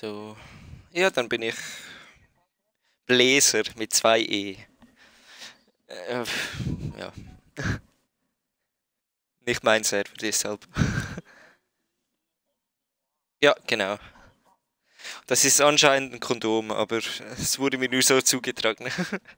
So. Ja, dann bin ich Bläser mit 2 E. Äh, ja, nicht mein Server, deshalb. Ja, genau. Das ist anscheinend ein Kondom, aber es wurde mir nur so zugetragen.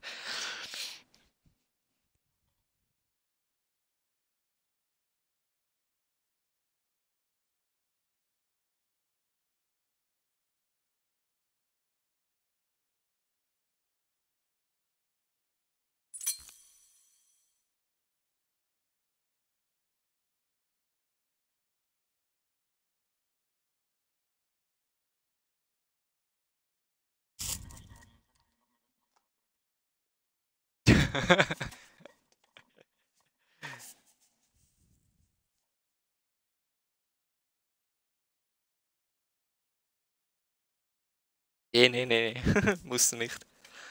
Nee, musst du nicht.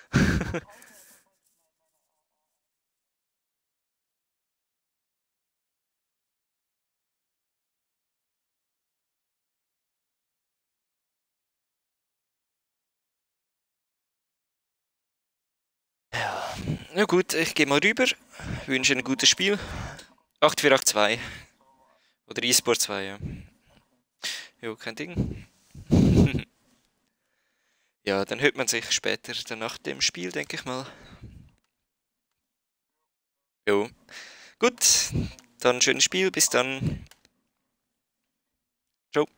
Ja, na gut, ich gehe mal rüber. Wünsche ein gutes Spiel. 8482. Oder eSport 2, ja. Jo, kein Ding. Ja, dann hört man sich später dann nach dem Spiel, denke ich mal. Jo. Gut, dann schönes Spiel, bis dann. Ciao.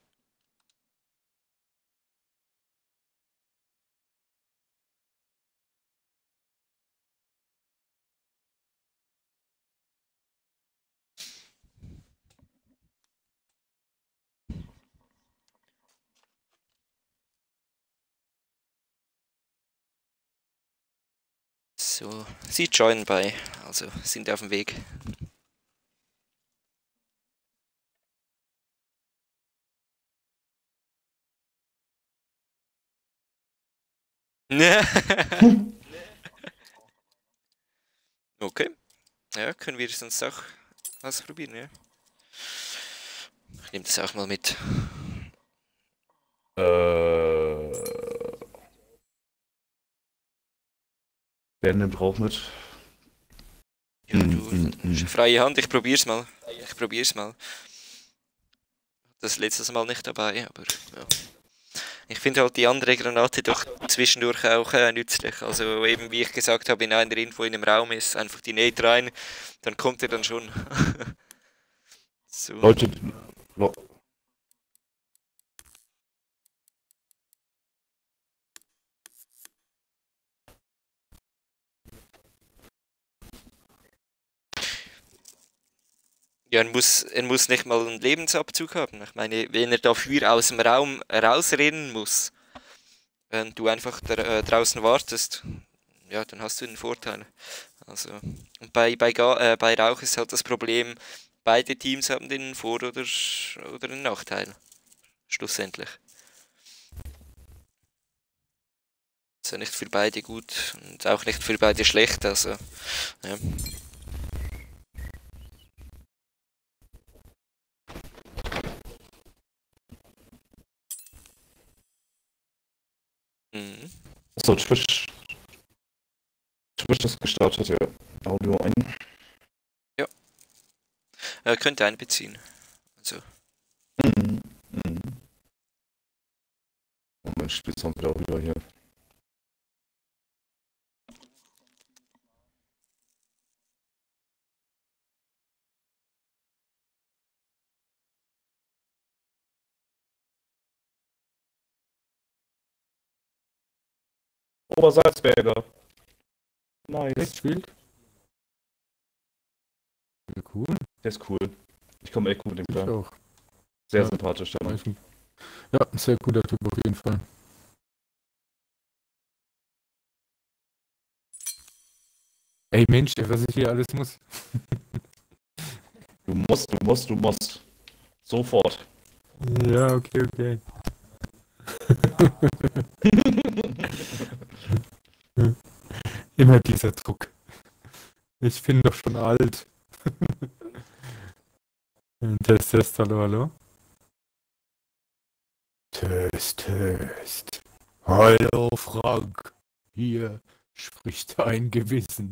So, sie joinen bei, also sind auf dem Weg. Okay, ja, können wir sonst auch ausprobieren, ja. Ich nehme das auch mal mit. Wer nimmt Rauch mit? Ja, du, freie Hand, ich probier's mal. Das letztes Mal nicht dabei, aber ja. Ich finde halt die andere Granate doch zwischendurch auch nützlich. Also eben, wie ich gesagt habe, in einer Info in einem Raum ist, einfach die Nate rein, dann kommt er dann schon. So. Leute, Ja, er muss nicht mal einen Lebensabzug haben. Ich meine, wenn er dafür aus dem Raum rausrennen muss, und du einfach draußen wartest, ja, dann hast du den Vorteil. Also, und bei Rauch ist halt das Problem, beide Teams haben den Vor- oder den Nachteil. Schlussendlich. Ist ja nicht für beide gut und auch nicht für beide schlecht, also, ja. Mhm. so Twitch ist gestartet, ja. Audio ein. Ja, könnte einbeziehen. Also, Mhm. Mhm. Und mein Spielsound wieder hier. Obersalzberger. Nice. Echt spielt? Ja, cool. Der ist cool. Ich komme echt gut mit dem Ich klar. auch. Sehr Ja. sympathisch, der Mann. Ja, ein sehr guter Typ auf jeden Fall. Ey Mensch, was ich hier alles muss. Du musst. Sofort. Ja, okay. Immer dieser Druck. Ich bin doch schon alt. Test, hallo. Test, Test. Hallo Frank, hier spricht ein Gewissen.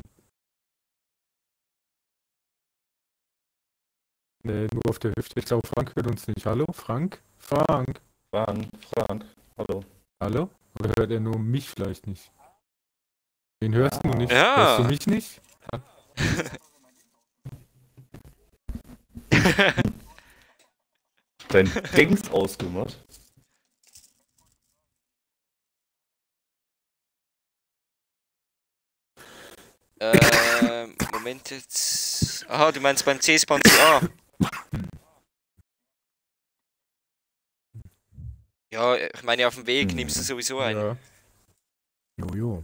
Nee, nur auf der Hüfte. Ich glaube, Frank hört uns nicht. Hallo, Frank? Frank? Frank. Hallo. Hallo? Oder hört er nur mich vielleicht nicht? Wen hörst du nicht? Ja. Hörst du mich nicht? Dein Dings ausgemacht. Moment jetzt. Aha, du meinst beim C-Spawn A. Ja, ich meine, auf dem Weg nimmst du sowieso ein. Ja. Jojo.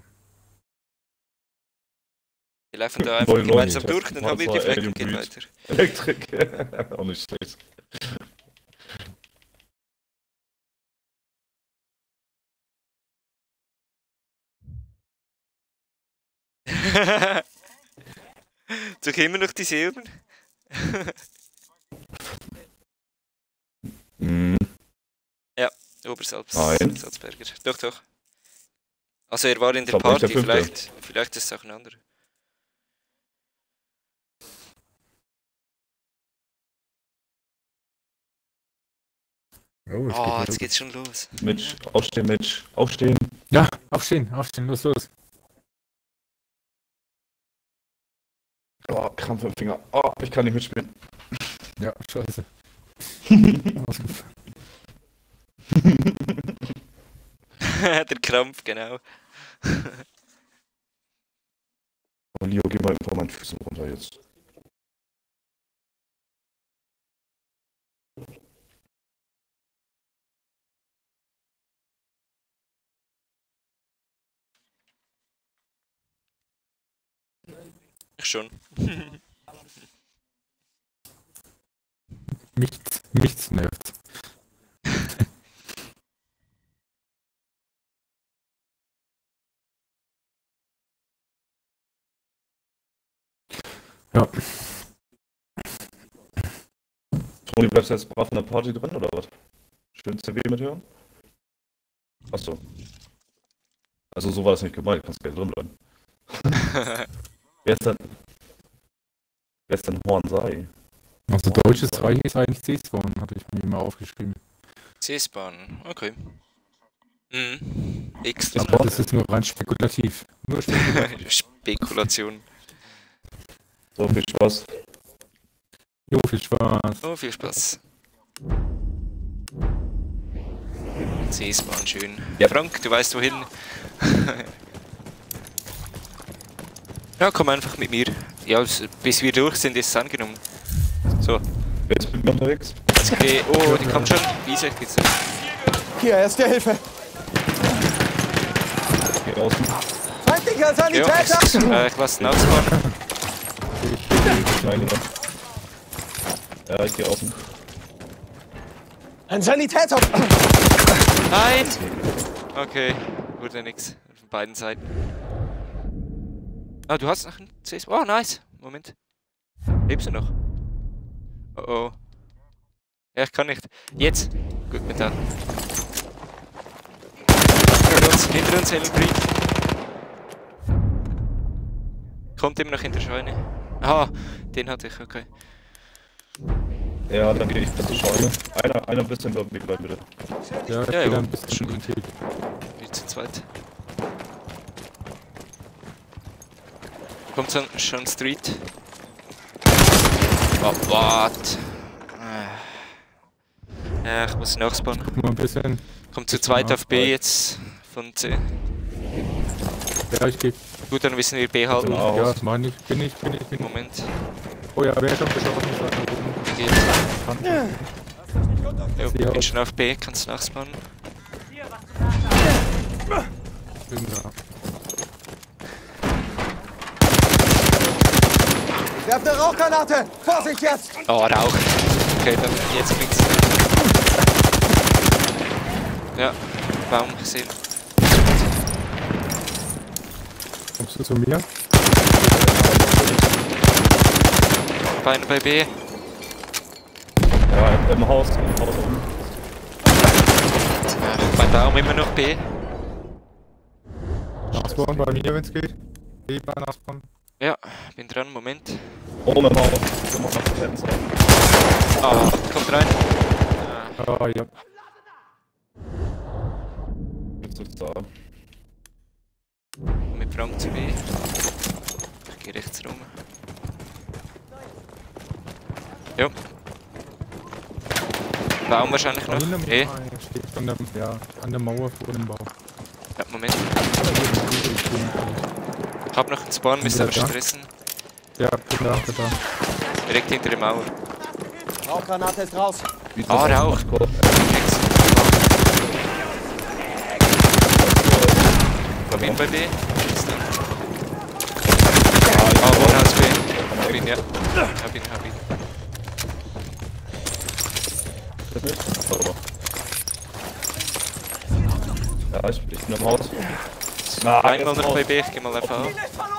Wir laufen da einfach Moin, gemeinsam Leute. durch, dann haben wir Das die war Flecken und gehen Elektrik. weiter. Elektrik. Auch nicht schlecht. Doch immer noch die Silben? Mhm. Nein. Salzberger. Doch, doch. Also er war in der Ich glaub nicht Party, der Fünfte. vielleicht ist es auch ein anderer. Oh, Oh, geht jetzt geht's schon los. Mitch, aufstehen, Mitch. Aufstehen. Ja, aufstehen, los, los. Oh, Krampf im Finger. Oh, ich kann nicht mitspielen. Ja, scheiße. Ausgefallen. Der Krampf, genau. Oh, Leo, geh mal vor meinen Füßen runter jetzt. Ich schon. Nichts nervt. Ja, Toni, bleibst du jetzt brav in der Party drin, oder was? Schön CW mithören? Achso. Also so war das nicht gemeint, du kannst gerne drin bleiben. Wer ist denn Hornsei? also deutsches Zeichen ist eigentlich C-Spawn, hatte ich mir mal aufgeschrieben. C-Spawn, okay. Mhm. X. Aber das ist nur rein spekulativ. Nur spekulativ. Spekulation. So, viel Spaß. Jo, viel Spaß. Oh, viel Spaß. C-Spawn, schön. Ja. Frank, du weißt wohin. Ja, komm einfach mit mir. Ja, bis wir durch sind, ist es angenommen. So, Wer ist mit mir unterwegs? jetzt geh. Oh, die kommt schon. Wie gesagt, geht's nicht. Hier, erste Hilfe. Geh außen. Feindlicher Ja, Sanitäter! ich lasse ihn ausfahren. Nein, ja, ich geh außen. Ein Sanitäter! Nein! Okay, wurde nix. Von beiden Seiten. Ah, du hast noch einen CS. Oh, nice. Moment. Lebst du noch? Oh oh. Ja, ich kann nicht. Jetzt. Gut, mit da. Hinter uns, Hellbrief. Kommt immer noch in der Scheune. Aha, den hatte ich, okay. Ja, dann gehe ich bis zur Scheune. Einer ein bisschen bei mir bleiben, bitte. Ja, ich Ja, bin jo, ein bisschen schon gut. irritiert. Wir zu zweit. Kommt schon Street. Oh, what? Ja, ich muss nachspawnen. Guck mal ein bisschen. Kommt zu zweit auf B jetzt von C. Ja, ich geh. Gut, dann müssen wir B halten. Genau. Ja, meine ich. Bin ich. Moment. Oh ja, wer schon geschossen ist, weiter oben. Geht. Jo, Sieh bin aus. schon auf B, kannst nachspawnen. Bin da. Werft eine Rauchgranate! Vorsicht jetzt! Oh, Rauch. Okay, dann jetzt bringt's. Ja, Baum gesehen. Kommst du zu mir? Beine bei B. Ja, im Haus oben. Baum immer noch B. Nachspawnen bei mir, wenn's geht. B-Bahn nachspawnen. Ja, bin dran, Moment. Oben im Haus. Wir machen nach dem Fenster. Ah, kommt rein. Ah, Ah, ja. Jetzt soll's da. mit Frank zu B. Ich geh rechts rum. Ja. Baum wahrscheinlich noch. Eh. Steht an der, ja, an der Mauer vor dem Bau. Ja, Moment. Ich hab noch einen Spawn, müsst ihr aber Ja. stressen. Ja, bin da. Direkt hinter der Mauer. Rauchgranate ist raus. Wie Ah, gesagt, Rauch. Gott. Nix. Hab ihn bei B. Ist da. Ah, Wohnhaus B. Hab ihn, ja. Hab ihn. Das nicht? Warte mal. Ja, ich bin im Haus. Einmal noch bei B, ich geh mal einfach auf.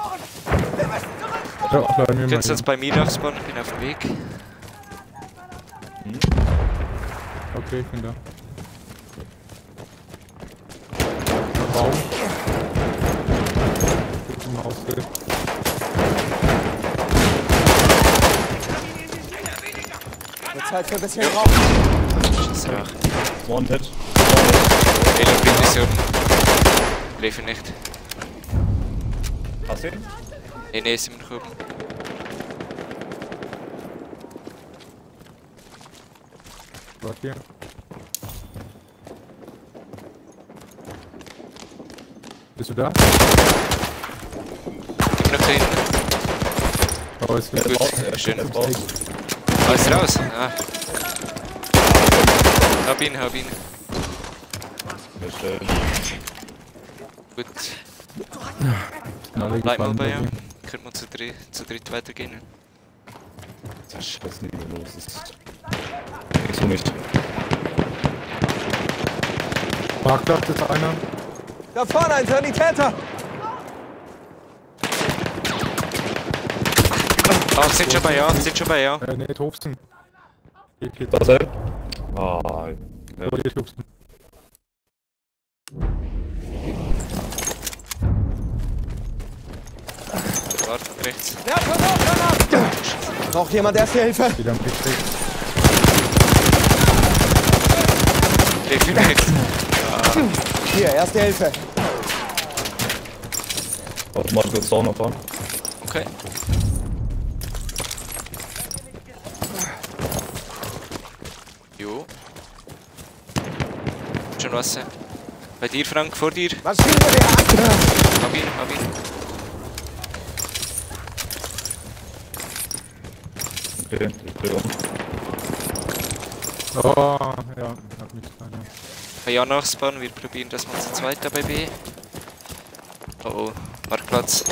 Ja, bleiben wir Du mal kannst jetzt bei mir aufspawnen, ich bin auf dem Weg. hier. Okay, ich bin da. Baum. Geht im Haus. Wird Zeit für ein bisschen Rauch. Scheiß Rauch. One-Hit. Elo bringt mich um. Treffe nicht. Hast du ihn? Nee, ist immer noch oben. Warte hier. Bist du da? Immer noch da hinten. Oh, ist Er gut. ist raus. Schön. Er ist raus. Ah, ist raus. Ah. Hab ihn. Sehr schön. Gut. Alle Bleib mal gefallen bei bei ihm. mir. Können wir zu dritt weitergehen. Was nie los ist. Nichts für mich. Marktplatz ist einer. Da vorne ein Sanitäter. Ah, sind schon bei ja. Nee, Tobsten. Geht. Was denn? Ah, ja. Oh, hier Tobsten. Warte, rechts. Werfe Rauchgranate. Braucht jemand erste Hilfe? Wieder am Blick. Treffe nicht. Hier, erste Hilfe. Automatisch wird es auch noch fahren. Okay. Jo. Schon was? Bei dir, Frank, vor dir. Maschinengewehr an. Hab ihn. Okay, ich drehe um. Oh, ja, hat nichts keiner. Bei Ja nachspawnen, wir probieren das mal zu zweit da bei B. Oh, Marktplatz.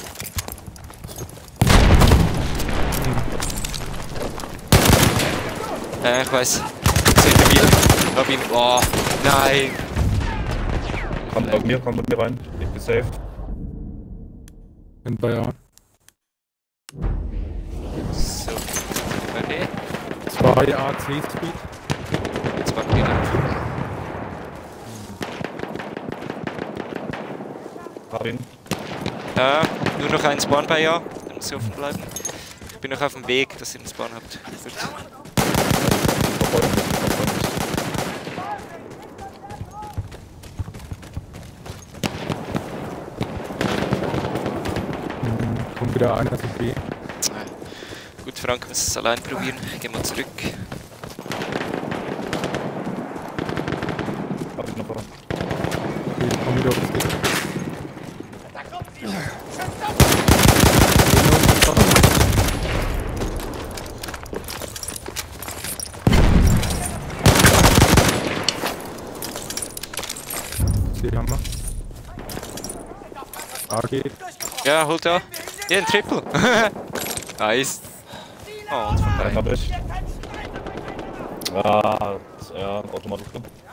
Ich weiß. Hinter mir. Hab ihn. Oh, nein. Kommt mit mir rein. Ich bin safe. Bin bei A. So. Bei B. 2 AC Speed. Jetzt packen wir ihn. Hab ihn. Nur noch ein Spawn bei Ja. Dann muss ich offen bleiben. Ich bin noch auf dem Weg, dass ihr einen Spawn habt. Gut. Kommt wieder einer zu B. Gut, Frank muss es allein probieren. Ich geh mal zurück. Hab ich noch was? Okay, ich komm wieder auf das Ding. Hier haben wir. AG. Ja, holt er. Ja, ein Triple. Nice. Oh, und vorbei. Einen hab ich. Ah, ja, automatisch.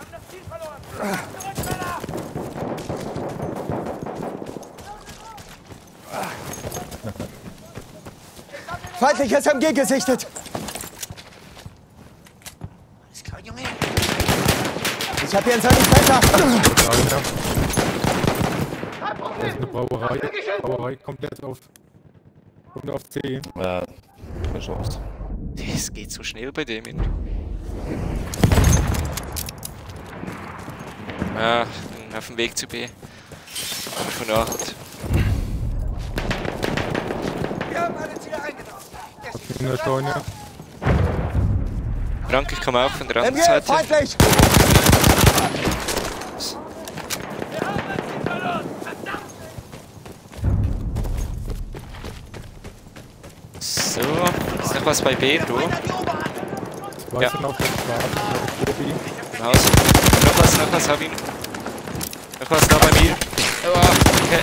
Feindliches MG gesichtet. Alles klar, Junge. Ich hab hier einen Sanitäter. Brauerei komplett auf. Und auf C. Ja, keine Chance. Das geht so schnell bei dem. Ja, ich bin auf dem Weg zu B. Von A halt. Wir haben alle Ziele eingenommen. In der Scheune. Frank, ich komme auch von der anderen MG, Seite. feindlich! So, ist noch was bei B, du? Zweite auf der Straße. Im Haus. Noch was, hab ihn. Noch was da bei mir. Oh, okay.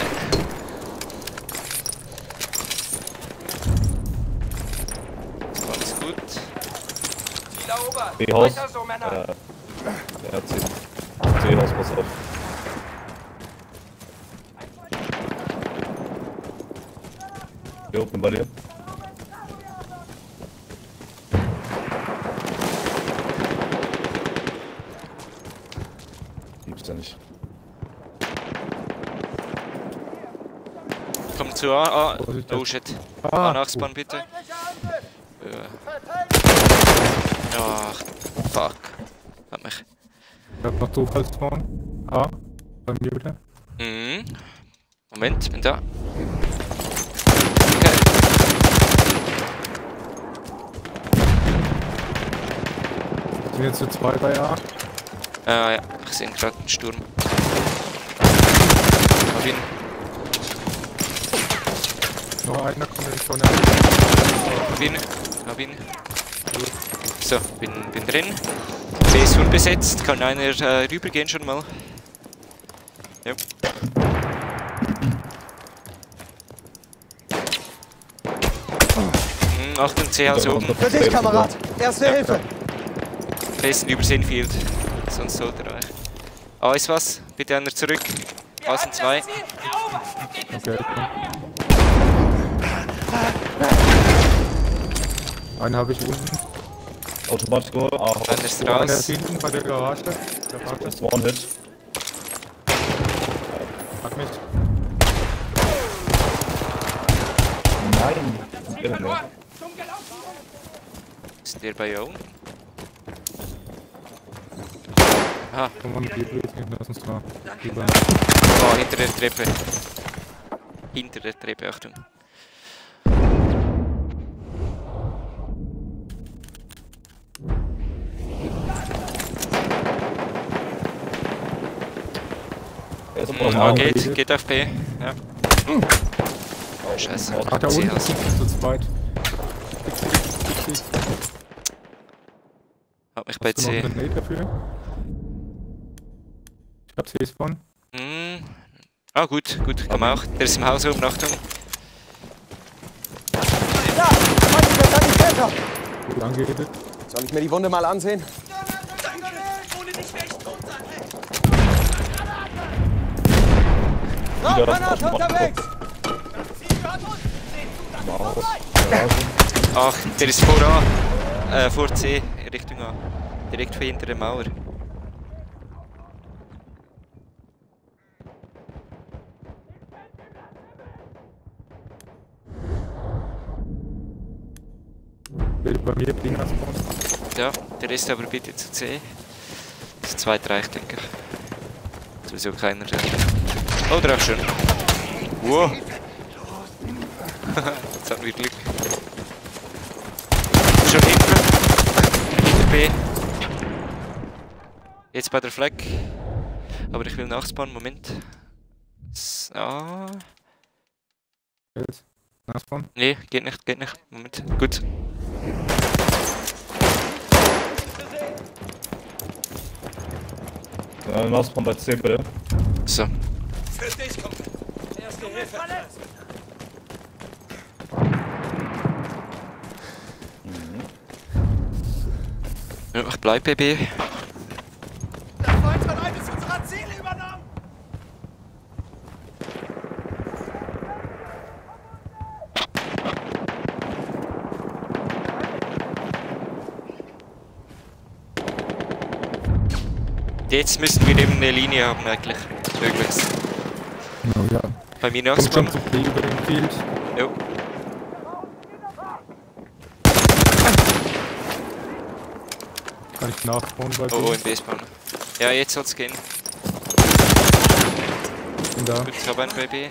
Das war alles gut. Ziel erobert. B-Haus. Weiter so, Männer. Ja, C-Haus, pass auf. Jo, bin bei dir. Gibt's ja nicht. Komm zu A. Oh shit. A nachspannen bitte. Ach, fuck. Hat mich. Ich hab noch Zufallspawn. A. Bei mir bitte. Mhm. Moment, bin da. Okay. Ich bin jetzt zu 2 bei A. Ja, ich sehe gerade einen Sturm. Hab ihn. Noch einer kommt in die Scheune. Hab ihn. So, bin drin. B ist unbesetzt. Kann einer rübergehen schon mal? Ja. Achtung, C-Haus oben. Für dich, Kamerad! Erste Hilfe! Besten übersehen fehlt. Sonst sollte er reichen. A ist was. Bitte einer zurück. A sind 2. Okay. Einen habe ich unten. Automatiker, A-Haus. Einer ist Einer raus. ist hinten bei der Garage. Das ist One-Hit. Hat mich. Nein! Irre nicht. Ist der bei Owen? Aha. Komm mal mit dir durch. Lass uns da. Lieber. Oh, hinter der Treppe. Hinter der Treppe, Achtung. Geht auf B. Ja. Oh, scheiße. Ach, da unten C-Haus. ist zu zweit. Hab mich bei Hast du noch C. einen Nate dafür? Ich hab C spawn. Ah, gut, komm auch. Der ist im Haus oben, Achtung. Ja! Feindlicher Sanitäter! Gut angehittet. Soll ich mir die Wunde mal ansehen? Granate unterwegs! Ach, der ist vor A. Vor C, Richtung A. Direkt hinter der Mauer. Will bei mir Dinger spawnen. Ja, der Rest aber bitte zu C. Das zweite reicht, denke ich. Sowieso keiner. Oh, der auch schon. Wow. Jetzt hatten wir Glück. Schon hinten. Hinter B. Jetzt bei der Flag. Aber ich will nachspawnen, Moment. So. Jetzt. Nachspawnen. Nee, geht nicht. Moment. Gut. Nachspawn bei C, bitte. So. Für dich, Kumpel. Erste Hilfe. Ja, ich bleib bei B. Der Feind hat eines unserer Ziele übernommen. Jetzt müssen wir eben eine Linie haben eigentlich. Möglichst. Oh ja. Bei mir Kommt schon nachspannen. zu B über den Field. Jo. Kann ich nachbauen bei Oh, B. im B-Spawn. Ja, jetzt soll's gehen. Bin da. Gut, ich habe einen bei B.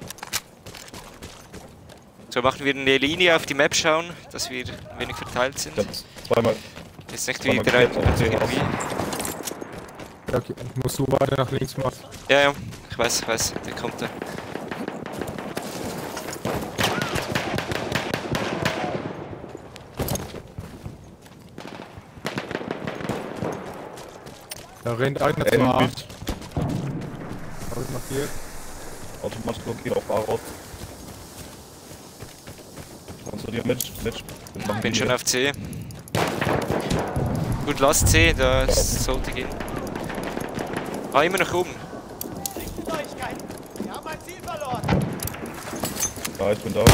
So, machen wir eine Linie auf die Map schauen, dass wir ein wenig verteilt sind. Ich hab zweimal. Jetzt nicht wie zweimal drei, geklärt, also auf C irgendwie. Ja, okay. Musst du weiter nach links machen. Ja, ja, ich weiß, der kommt da. Da rennt einer zu N A. mit Hab ich markiert. automatisch blockiert auf A raus. Kannst du dir mit? Ich bin schon auf C. Gut, lass C, das sollte gehen. Ah, immer noch oben. Neuigkeiten. Wir haben ein Ziel verloren. Ja, ich bin da.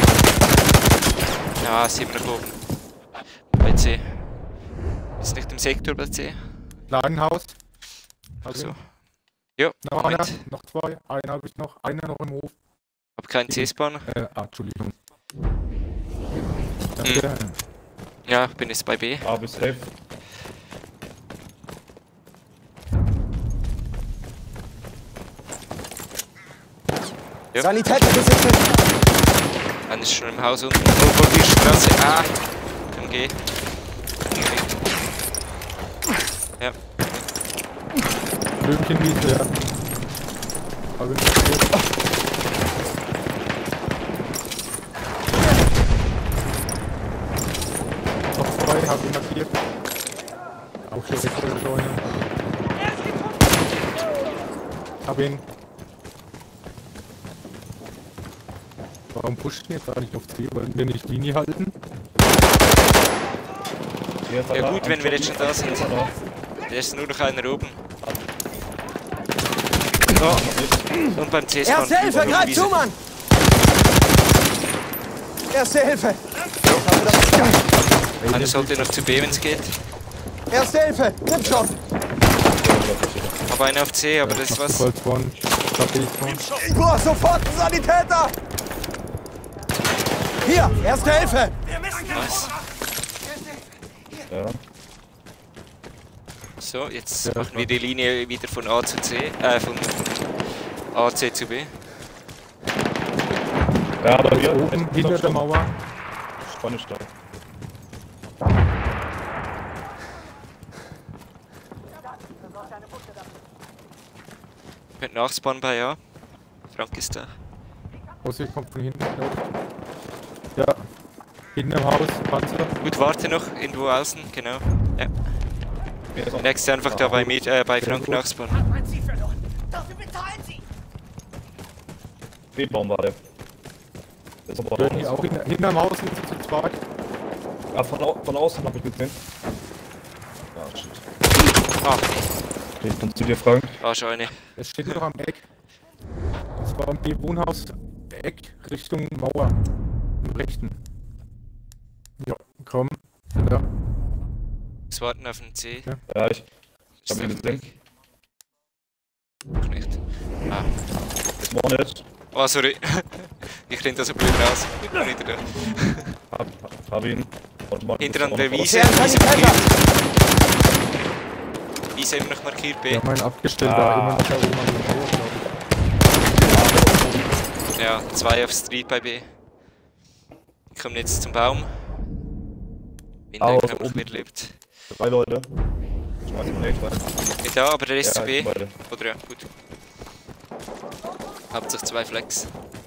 Ja, ist immer noch oben. Bei C. Ist nicht im Sektor bei C. Ladenhaus. Ach so. Also, Jo, noch einer, Moment. noch zwei. Einen habe ich noch. Einer noch im Hof. Hab keinen C-Spawn. Entschuldigung. Danke. Ja, bin jetzt bei B. A bis safe. Ja. Sanitäter gesichtet. Einer ist schon im Haus unten. Oh, vor die Straße. Ah! Komm, geh. Ja. Blümchenwiese, ja. Hab ich markiert. Noch zwei habe ich markiert. Auch schon Wechselscheune. Hab ihn. Warum pusht ihr jetzt eigentlich auf C? Wollten wir nicht Linie halten? Hier ist Ja einer. gut, wenn wir jetzt schon da sind. Hier ist einer. Da ist nur noch einer oben. Oh, und beim C-Spawn. Erste Hilfe, greif zu, Mann! Erste Hilfe! Einer sollte noch zu B, wenn es geht. Erste Hilfe! Nimm schon! Hab einen auf C, aber das ist was. Gold One. Ich brauch sofort einen Sanitäter! Hier, erste Hilfe! Was? Ja. So, jetzt Ja, machen wir die Linie wieder von A zu C. Von A, C zu B. Ja, aber hier. Oben hinter der Mauer. Spanisch da. Könnt nachspawnen bei A. Frank ist da. Aussicht kommt von hinten, glaub ich. Ja. Hinten im Haus, Panzer. Gut, warte noch, irgendwo außen, genau. Ja. Hier ist noch- Nächste einfach da bei Frank nachspawnen. Ein Ziel verloren. Dafür bezahlen Sie. B-Baum war der. Der ist aber Hören die auch hinterm Haus sind sie zu zweit. Ah, von außen hab ich gesehen. Ah, shit. Ah, Okay, kannst du dir fragen? war schon eine. Es steht noch am Eck. Das war am B-Wohnhaus. Eck Richtung Mauer. Im rechten. Ja, komm. Ja. Jetzt warten auf den C. Ja, ich Ist hab ihn der gesehen. weg? Noch nicht. Ah. Ist Mornet. Oh, sorry. Ich renn da so blöd raus. Ich bin wieder da. Hab ihn. Und Mornet Hinter an ist der auch noch Wiese. Ist ein Sanitäter! Wiese immer noch markiert, B. Ja, mein Abgestellter Ah. immer noch da oben an der Mauer, glaube ich. Ja, 2 auf Street bei B. Wir kommen jetzt zum Baum. Wenn der Aus, einfach oben. mitlebt. 3 Leute. Schmeiß ihn nicht rein. Nicht da, aber der ist zu Ja, B. beide. Oder ja, gut. Hauptsache 2 Flex.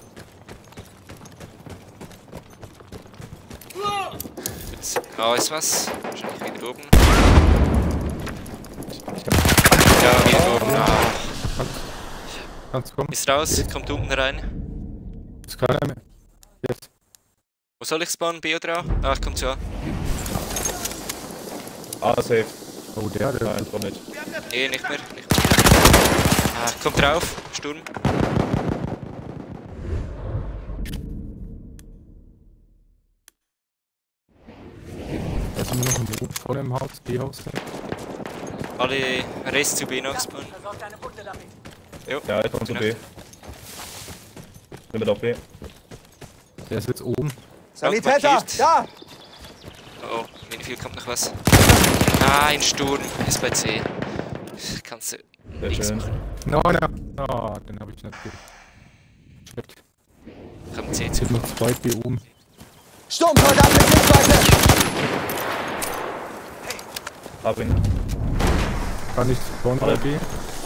Gut. Ah, ist was. Wahrscheinlich wieder oben. Ja, wieder oben. Ah. Kannst du kommen? Ist raus, kommt unten rein. Ist keiner mehr. Jetzt. Wo soll ich spawnen? B oder A? Ah, ich komm zu A. Ah, safe. Oh, der. Nein, doch nicht. Nee, nicht mehr. Nicht mehr. Ah, kommt drauf. Sturm. Da sind wir noch im Boden vor dem Haus, B-Haus. Alle Rest zu B nachspawnen. Versorgt eine Bunde damit. Jo. Ja, ich komm zu B. Nimm mit auf B. Der ist jetzt oben. Sanitäter, markiert. da! Oh, Minifield kommt noch was. Nein, Sturm ist bei C. Kannst du Sehr nichts schön. machen. Nein, den habe ich nicht gecheckt. Kommt C Es zu. sind noch 2 B oben. Sturmsoldat mit Sichtweite! Hab ihn. Kann ich vorne bei B?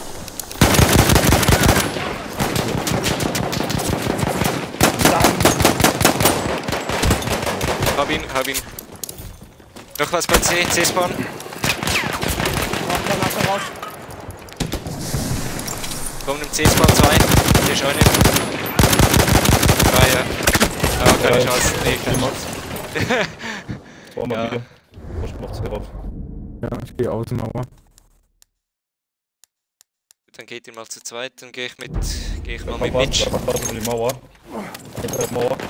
Hab ihn. Noch was bei C, C-Spawn. Granate raus. Kommt im C-Spawn 2. Der Scheune. Ah ja. Ah, keine Chance. Nee, keine Chance. Vor mal Ja. wieder. Push macht C rauf. Ja, ich gehe Außenmauer. Dann geht ihr mal zu zweit, dann gehe ich mal Mach mit was, Mitch. mach was über die Mauer. Hinter der Mauer.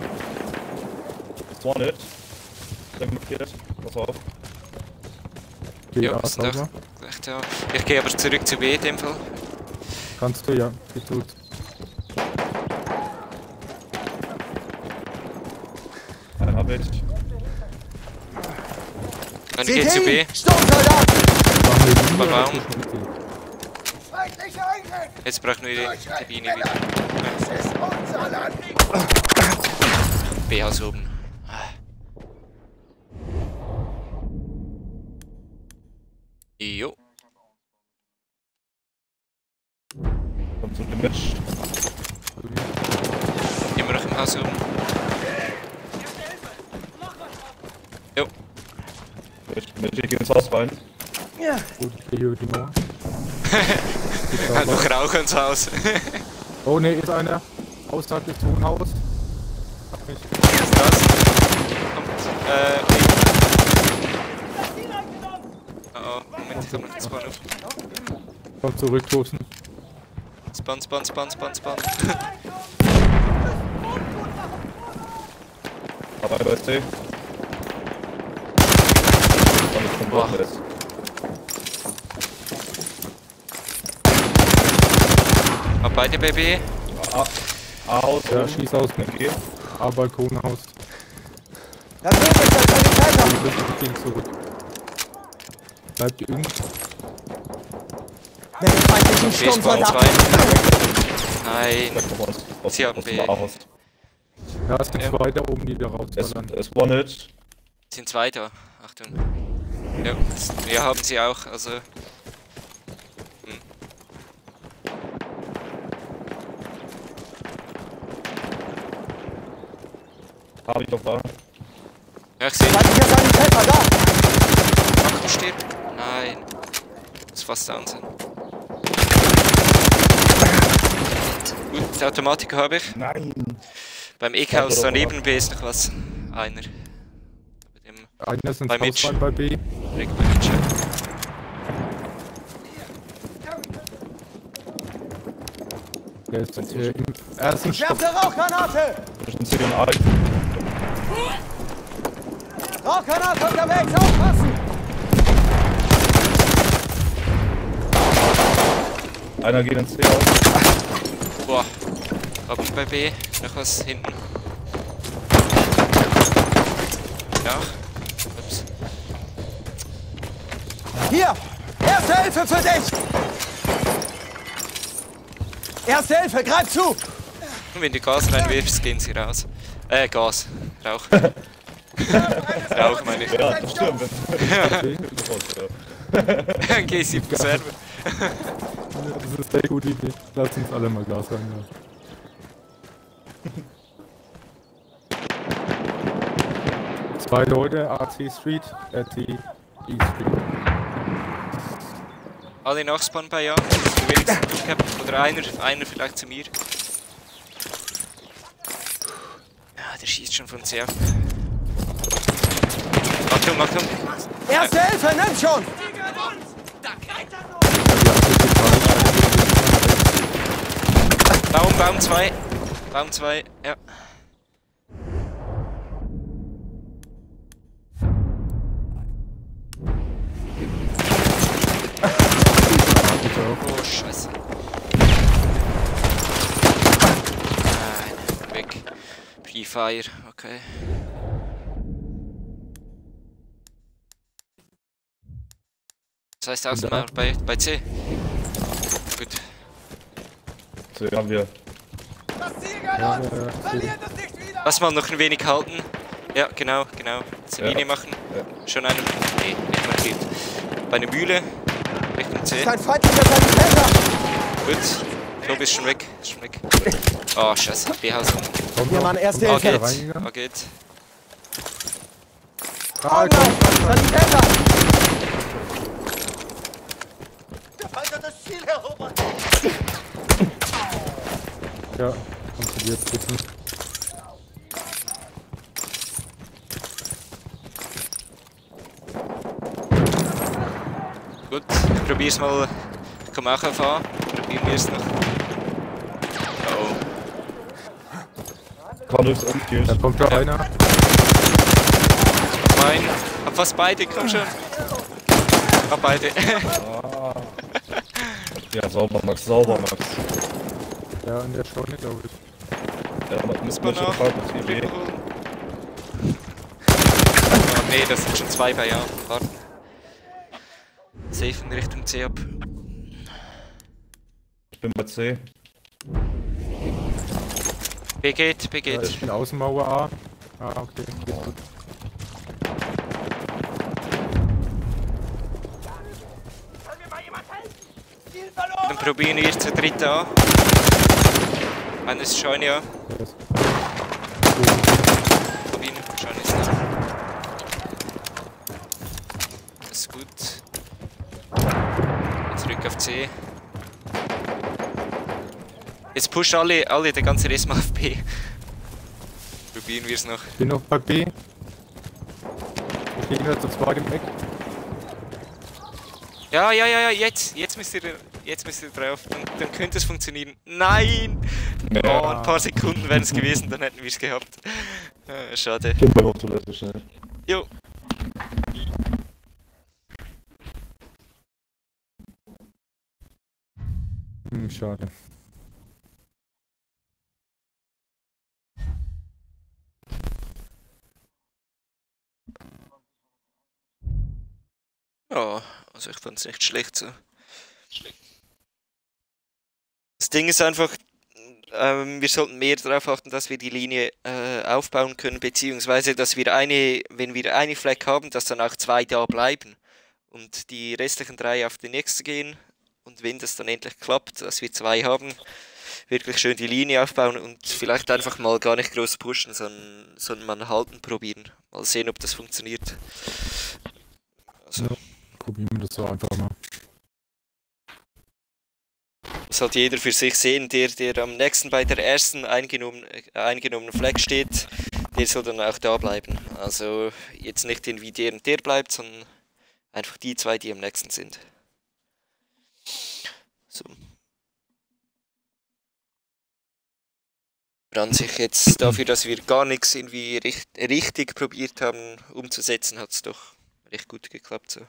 Ist nicht. Der markiert. Pass auf. Geh Ja, A ist doch. sauber. Echt, ja. Ich gehe aber zurück zu B in dem Fall. Kannst du, ja. Geht gut. Einen hab ich. Dann gehe ich zu B. Sturmsoldat! Machen wir die Beim oder Baum. zwischen mit C? Feindlicher Angriff! Jetzt braucht nur die Biene wieder. Das ist unser Land! B-Haus oben. Jo. Komm zu dem Match. Immer noch im Haus oben. Jo. Ich geh ins Haus rein. Gut, ich gehe über die Mauer. Einfach Rauch ins Haus. Oh ne, ist einer. Außerhalb des Wohnhauses. Hab mich. Das. Kommt, oh, Moment, ich hab noch den Spawn auf. Komm zurückstoßen. Spawn. Aber bei C. Und ich komm Boah. durch jetzt. Hab beide bei B. A-Haus. Ja, schieß aus. G. A Balkonhaus. Da drüben ist der Sanitäter! Wir gehen zurück. Bleibt irgend. Mit dem feindlichen B-Spawn 2. Sturmsoldat! Nein. Komm aus Sie haben dem B. A-Haus. Ja, es gibt Ja. 2 da oben, die da Es rausballern. ist One-Hit. Sind 2 da. Achtung. Ja, wir haben sie auch, also. Hab ich doch da. Ja, ich sehe. Feindlicher Sanitäter, da! Achtung, stirbt. Nein. Muss fast down sein. Gut, die Automatik habe ich. Nein. Beim E-Haus daneben B ist noch was. Einer. Bei dem Einer ist ins Bei Mitch. Haus rein bei B. direkt bei Mitch. Der ist im ersten Ich Stock. werfe Rauchgranate! Zwischen C und A. Rauchgranate unterwegs, aufpassen! Einer geht ins C-Haus. Boah. Hab ich bei B noch was hinten? Ja. Ups. Hier! Erste Hilfe für dich! Erste Hilfe, greif zu! Und wenn du Gas reinwirfst, gehen sie raus. Gas. Rauch. Rauch meine ich. Ja, das stimmt. Dann geh sie auf Server. Das ist eine sehr gute Idee. Lass uns alle mal Gas rein. Ja. Zwei Leute, AC Street, RT E Street. Alle nachspannen bei ja. Du wenigstens Glück gehabt. Oder einer vielleicht zu mir. Ja, der schießt schon von sehr. Achtung. Erste Hilfe, nimm schon! Baum 2. Baum 2, ja. Oh, scheiße. Nein. P-Fire, okay. Das heißt Außenmauer bei C. Gut. So, haben wir. Das Ziel gehört uns! Verliert es nicht wieder! Lass mal noch ein wenig halten. Ja, genau. Zur Linie machen. Ja. Schon einen. Nee, nicht markiert. Bei einer Mühle. Richtung C. Das ist ein feindlicher Sanitäter! Gut. Knob ist schon weg. Oh, scheiße. B-Haus. Hier, Mann, erste A Hilfe! geht. A geht. Sanitäter! Der Feind hat das Ziel erobert! Ja, kontrolliert bitte. Gut. Ich probier's mal. Ich komm auch auf A. Probieren wir es noch. Oh. Connors und Gears. Da kommt da einer. Mein. Hab fast beide, komm schon. Hab beide. Ja, sauber, Max, sauber, Max. Ja, in der Scheune, glaube ich. Ja, man Muss man schon noch fragen, was die Idee. holen. Oh nee, das sind schon 2 bei A. Warten. Safe in Richtung C ab. Ich bin bei C. B geht. Ja, ich bin Außenmauer A. Ah, okay, geht gut. Kann mir mal jemand helfen? Ziel verloren! Dann probieren wir zur dritten A. Eines Scheune A. Yes. Probieren. Scheune ist da. Das ist gut. Zurück auf C. Jetzt push alle der ganze Rest mal auf B. Probieren wir es noch. Ich bin noch bei B. Ich gehe zu zweit im Eck. Ja, jetzt müsst ihr drauf. Dann könnte es funktionieren. Nein! Ja. Oh, ein paar Sekunden wären es gewesen, dann hätten wir es gehabt. Schade. Ich bin bei auf Toilette schnell. Jo. Schade. Ja, also ich fand es nicht schlecht so. Das Ding ist einfach, wir sollten mehr darauf achten, dass wir die Linie aufbauen können, beziehungsweise dass wir wenn wir eine Fleck haben, dass dann auch 2 da bleiben und die restlichen 3 auf die nächste gehen und wenn das dann endlich klappt, dass wir 2 haben, wirklich schön die Linie aufbauen und vielleicht einfach mal gar nicht groß pushen, sondern mal halten probieren. Mal sehen, ob das funktioniert. Also, Ja, probieren wir das so einfach mal. muss halt jeder für sich sehen, der am nächsten bei der ersten eingenommenen Fleck steht, der soll dann auch da bleiben. Also jetzt nicht irgendwie der und der bleibt, sondern einfach die 2, die am nächsten sind. So. An sich jetzt dafür, dass wir gar nichts irgendwie richtig probiert haben umzusetzen, hat es doch recht gut geklappt so.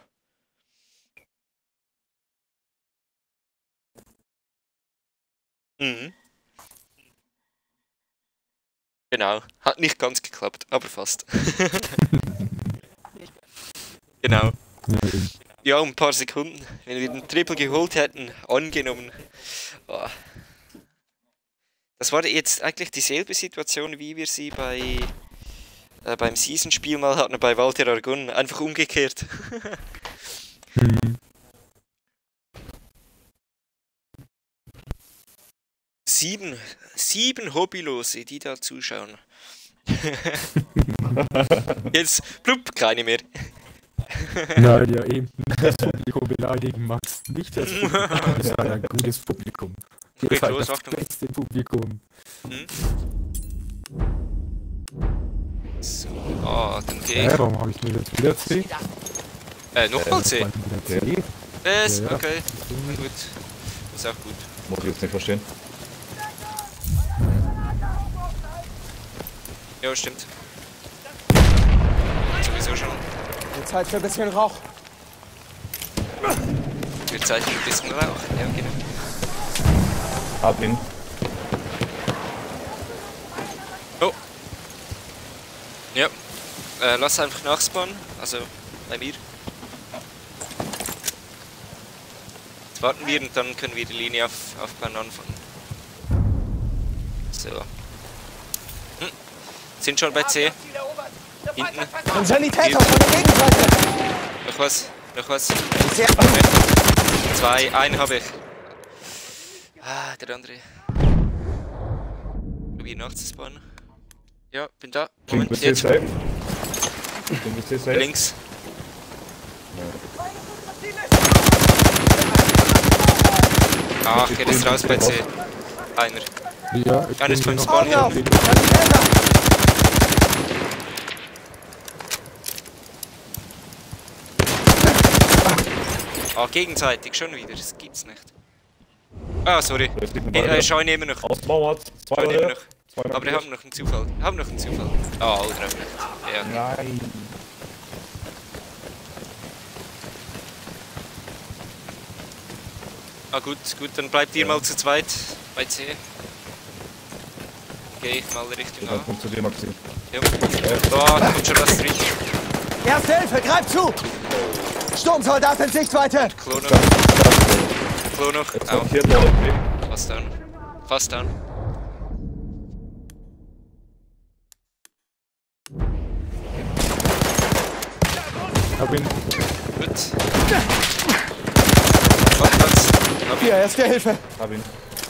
Mhm. Genau, hat nicht ganz geklappt, aber fast. Genau. Ja, eben. Ja, um ein paar Sekunden. Wenn wir den Triple geholt hätten, angenommen. Oh. Das war jetzt eigentlich dieselbe Situation, wie wir sie beim Season-Spiel mal hatten, bei Walter Argon. Einfach umgekehrt. Mhm. Sieben Hobbylose, die da zuschauen. Jetzt, blub, keine mehr. Nein, ja eben. Das Publikum beleidigen, Max. Nicht das Publikum. Das ist ein gutes Publikum. Ihr Geht seid los, das Achtung. beste Publikum. So, dann geh ich. Warum habe ich mir jetzt wieder C? Nochmal C. Bald wieder C. Das, Ja. okay. Gut. Das ist auch gut. Muss ich jetzt nicht verstehen. Ja, stimmt. Sowieso schon. Jetzt Zeit für ein bisschen Rauch. Wird Zeit für ein bisschen Rauch. Ja, genau. Hab ihn. Oh, Ja. Lass einfach nachspawnen. Also bei mir. Jetzt warten wir und dann können wir die Linie aufbauen anfangen. So. Sind schon bei C. Hinten. Ein Sanitäter von der Gegenseite. Noch was. Noch was. Sehr Zwei. Einen habe ich. Ah, der andere. Probier nachzuspawnen. Ja, bin da. Klingt Moment, ein jetzt. bisschen safe. Klingt ein bisschen safe. Links. Ah, geht jetzt raus bei C. Einer. Ja, ich Einer ist beim hier Spawn Augen auf. hinten. Sanitäter. Ah, gegenseitig, schon wieder. Das gibt's nicht. Ah, sorry. Da ist nicht mehr weiter. Scheune immer noch. Ausmauert. Zwei Scheune immer Leute. noch. Zwei Aber wir haben noch einen Zufall. Haben noch einen Zufall. Ah, oder auch nicht. Ja. Nein. Ah, gut, dann bleibt ihr mal zu zweit bei C. Geh ich mal Richtung Dann A. kommt zu dir, Maxi. Ja. Oh, kommt schon was drin. Erste Hilfe, greif zu. Sturmsoldat in Sichtweite. Klo noch. Klo noch. Jetzt Au. markiert noch okay. Fast down. Fast down. Hab ihn. Gut. Platz. Hab Hier, erste Hilfe. Hab ihn.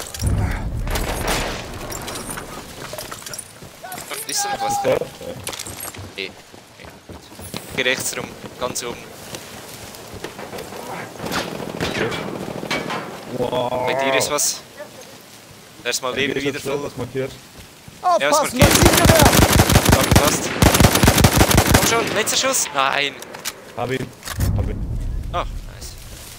Ist da noch was Ja. drin? Nee. Geh rechts rum. Ganz oben. Wow. Bei dir ist was. Da ist mal Leben wieder voll. Was markiert. Aufpassen, markiert. Maschinengewehr. Hab gepasst. Komm schon, letzter Schuss. Nein. Hab ihn. Hab ihn. Ah, nice.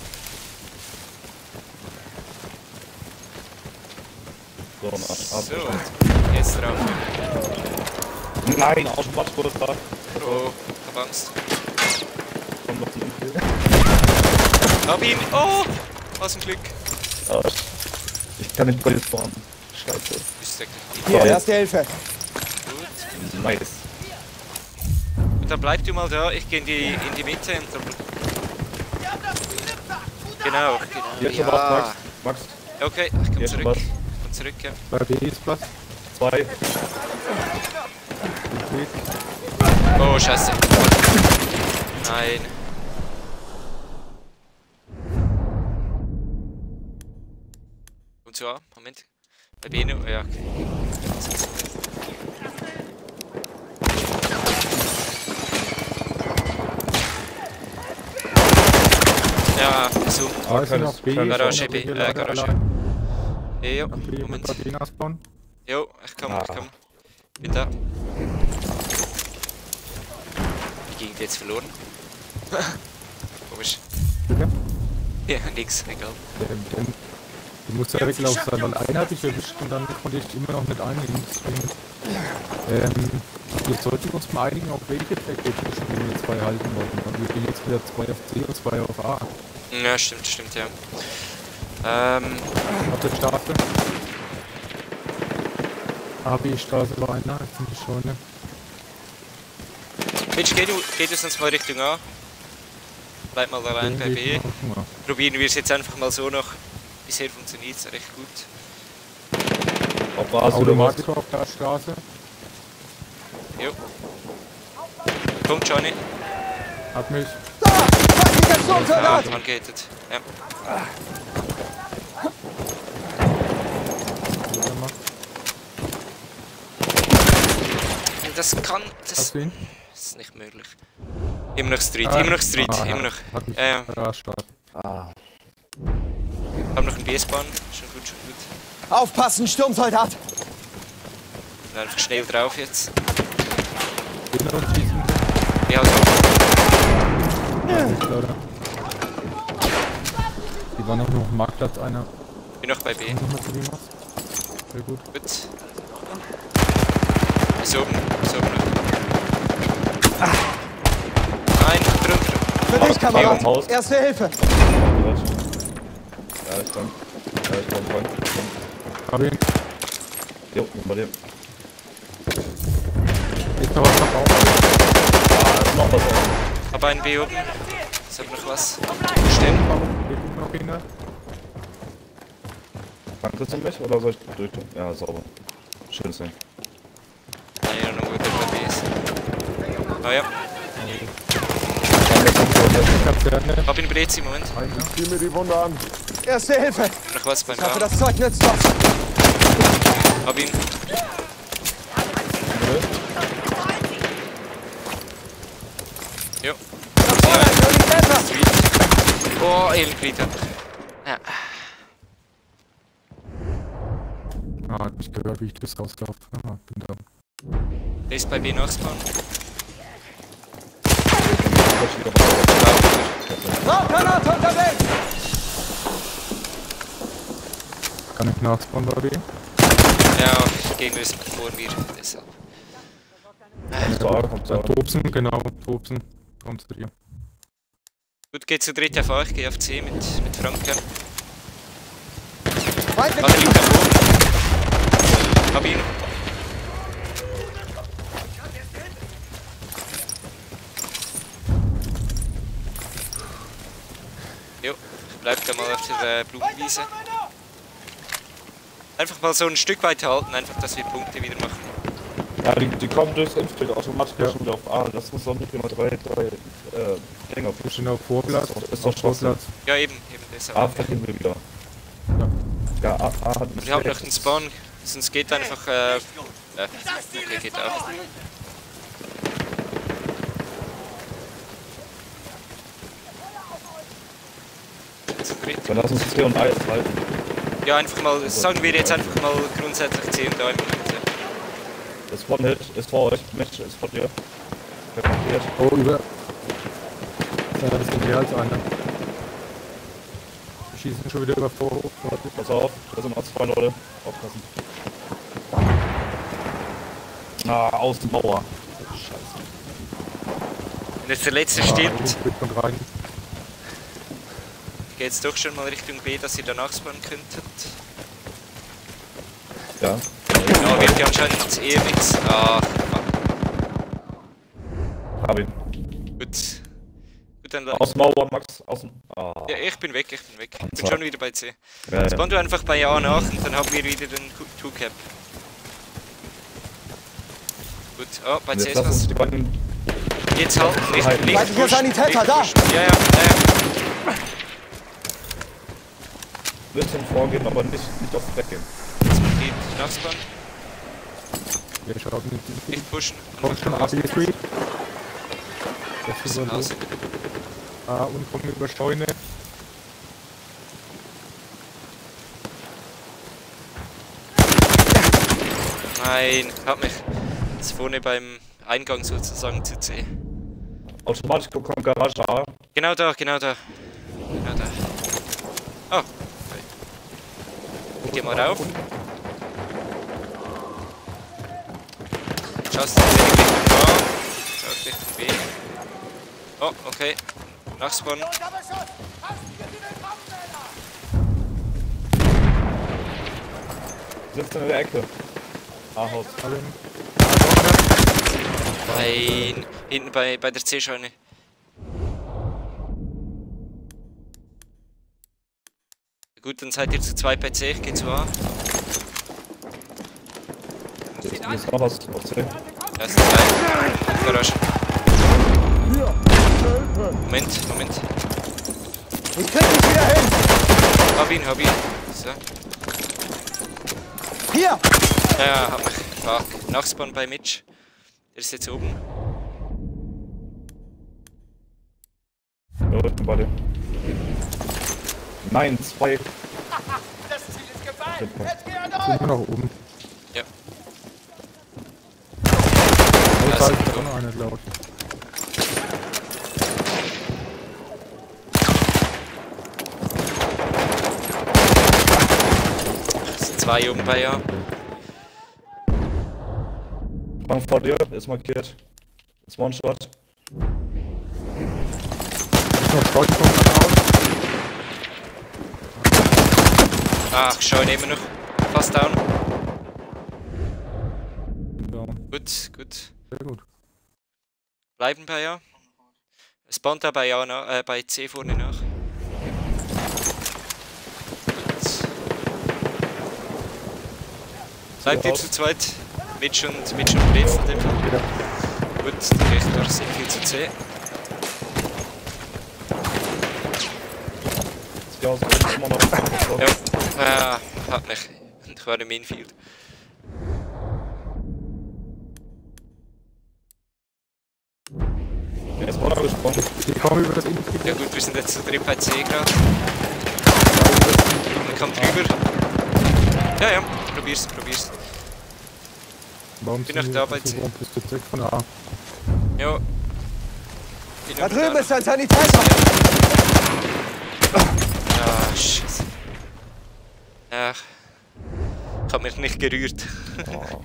So, ein Arsch. So, jetzt drauf. Nein, Außenplatz wurde da. Oh, hab Angst. Kommt noch zum Umkill. Hab ihn. Oh, was ein Glück. Ah, ich kann nicht bei dir fahren. Scheiße. Ist der Hier, erste Hilfe. gut. Nice. Und dann bleib du mal da. Ich gehe in die Mitte und dann. Genau. Hier ist schon was, Ja. Max. Okay, ich komm Hier ist schon zurück. was. Komm zurück, ja. Bei B ist Platz. Zwei. Oh, scheiße. Nein. Und zu A, Moment. Bei B noch, ja, okay. Ja, so. A ist keines- noch B. keines- Garage, ist B, noch leider Garage. allein. Ja, Kann B Moment. mit Gardena spawnen? Jo, ich komm. Ah. Bin da. Die Gegend jetzt verloren. Komisch. Bitte? Ja, nix, egal. Die muss ja weglaufen sein, weil einer hat dich erwischt und dann konnte ich immer noch nicht einigen. Deswegen, wir sollten uns mal einigen, auf welche Package wir zwei halten wollten. Weil wir gehen jetzt wieder 2 auf C und 2 auf A. Ja, stimmt, ja. Auf der Straße. AB-Straße war einer, jetzt sind die Scheune. Mensch, geht es uns mal Richtung A? Bleib mal allein bei B. Probieren wir es jetzt einfach mal so noch. Bisher funktioniert es recht gut. Auf Basis oder was? Automatiker auf der Straße. Jo. Kommt, Johnny. Hat mich. Da! Feindlicher Ja, Sturmsoldat! angehetet. Ja. Gut gemacht. Das kann. Hast Das du ihn? ist nicht möglich. Immer noch Street, immer noch Street, Ah, immer noch. Hat mich. Ja. Stark. Hab noch einen B-Spawn. Schon gut, schon gut. Aufpassen, Sturmsoldat! Bin einfach schnell drauf jetzt. Den noch schießen. Ja, also. Leider. Die waren noch auf dem Marktplatz, einer. Bin noch bei B. Nochmal zu dem was. Sehr gut. Gut. Ist oben noch. Nein, drunter. Für dich, Kamerad! Haus. Erste Hilfe! Ja, ich komm. Ja, ich komm. Hab ihn. Jo, bei dir. Ist noch was verbaut. aber ein B oben. Ist aber noch was. Stimmt. Wir gucken noch hin. Fangst du mich oder soll ich durch? Ja, sauber. Schönes Ding. I don't know, wo der B ist. Ah ja. Kaserne. Hab ihn Brezi, Moment. Zieh mir die Wunde an. Erste Hilfe. Noch was beim Ich hoffe, Baum. das Zeug nützt was. Hab ihn. Jo. Da vorne, Sanitäter. Sweet. Oh, Ehrenkrieger. Ja. Ah, hab ich gehört, wie ich das rauslaufe. Ah, bin da. Der ist bei B nachspawnen. Rauchgranate unterwegs. Kann ich nachspawnen, Bobby? Ja, Gegner ist vor mir, deshalb. Dann Tobsen, genau, Tobsen. Komm zu dir. Gut, geht zu dritt auf A, ich gehe auf C mit Franka. Feindlich. Ah, der liegt am Boden. Hab ihn. Jo, ich bleib da mal auf der Blumenwiese. Einfach mal so ein Stück weit halten, einfach, dass wir Punkte wieder machen. Ja, die kommen durchs Impfbild automatisch schon wieder auf A. Das muss doch nicht immer drei Dinger Wir pushen. stehen auf Vorplatz. Ist doch Schwachsinn. Ja, eben deshalb. A verlieren wir wieder. Ja, A hat Wir haben noch den Spawn, sonst geht einfach, okay, geht auch. Zu dritt. Dann lass uns C und A jetzt halten. Ja, einfach mal, sagen wir jetzt einfach mal grundsätzlich C und A im Moment. Das One-Hit ist vor euch. Mensch ist vor dir. Verkauft. Oh, über. Ja, das sind mehr als einer. Wir schießen schon wieder über Vorhof. Warte. Pass auf, da sind noch zwei Leute. Aufpassen. Ah, Außenmauer. Scheiße. Wenn jetzt der letzte Ah, stirbt, Richtung rein. geht es doch schon mal Richtung B, dass ihr danach spawnen könntet. Ja. Ja, wird ja anscheinend eher nichts. Ah, Hab ihn. gut. Gut, dann Außenmauer, Max. Außen. Ah. ja, ich bin weg. Ich bin Panzer. schon wieder bei C. Ja, ja. Spawn du einfach bei A nach und dann haben wir wieder den 2-Cap. Gut, oh, bei Und C jetzt ist lass uns was. die beiden. Jetzt halten, nicht Feindlicher pushen, Sanitäter, nicht da! pushen. Ja. Bisschen vorgehen, aber nicht aufs Deck gehen. Geht nachspawnen, Wir schauen nicht. nicht pushen. Kommt schon raus. AB3. Das ist so Raus. Ah, und kommen über Scheune. Nein, hat mich. Das ist vorne beim Eingang sozusagen zu C. Automatisch kommt Garage A. Genau da. Oh. Okay. Geh mal rauf. Schaust du Richtung A. Schaust Richtung B. Oh, okay. Nachspawnen. Sitzt in der Ecke. A-Haus. Nein. Hinten bei der C-Scheune. Gut, dann seid ihr zu zweit bei C. Ich geh zu A. Hier ist noch was auf C. Da ist zwei. Garage. Moment. Ich krieg dich wieder hin. Hab ihn. So. Hier. Ja, hab mich. Fuck. Nachspawn bei Mitch. Der ist jetzt oben. Ja, ich bin bei dir. Nein, zwei. Das Ziel ist gefallen. Jetzt mal. Jetzt geh Sind durch. wir noch oben. Ja. Da ist ist er. auch noch einer, glaube ich. Es sind zwei oben bei A. Fang vor dir, ist markiert. Ist One-Shot. Ist noch Scheune vom Haus. Ach, Scheune immer noch. Fast down. Down. Gut. Sehr gut. Bleiben bei A. Spawnt da bei, A bei C vorne nach. Bleibt ihr zu zweit? Mitch und Brezel in dem Fall. Ja. Gut, dann gehe ich durch C4 zu C. Ja, so ist immer noch. Ja, hat mich. Ich war im Infield. Jetzt war er gespannt. Die kommen über das Infield. Ja gut, wir sind jetzt zu dritt bei C gerade. Man kommt drüber. Ja, probier's. Warum Bin sind noch die da bei so C. rum? Bist du zurück von A? Ja. Da drüben ist ein Sanitäter! Ah, Scheiße. Ach. Ich hab mich nicht gerührt. Oh.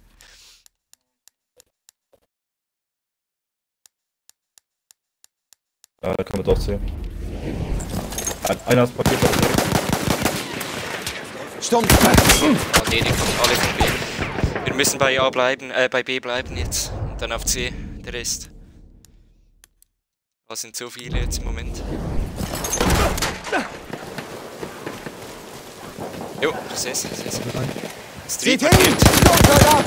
Ja, da kann man doch sehen. Einer ist Paket auf C. Stumm! Oh nee, die kommen alle von B. Wir müssen bei A bleiben, bei B bleiben jetzt. Und dann auf C, der Rest. Was sind so viele jetzt im Moment? Jo, ich seh's. Street Seht hin! markiert. Sturmsoldat!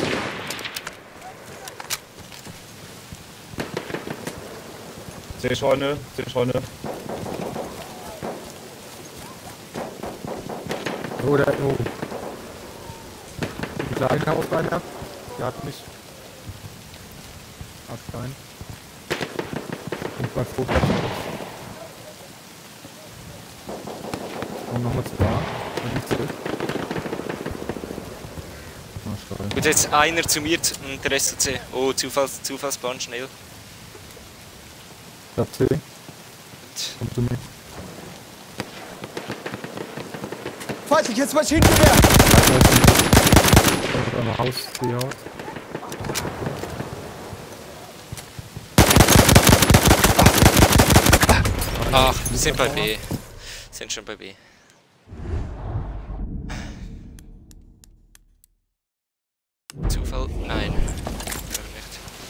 C-Scheune. Oh, der, oh. Im kleinen Haus einer. Der hat mich. Hat keinen. Und bei Foto. Komm nochmal zu da. Und nicht zurück. Ah, schade. Gut, jetzt einer zu mir und der Rest zu C. Oh, Zufallsbahn, schnell. Ich hab C. Gut. Komm zu mir. Feindliches Maschinengewehr! Ein Haus, C-Haus. Ach, wir sind bei B. Sind schon bei B. Zufall? Nein. Noch nicht.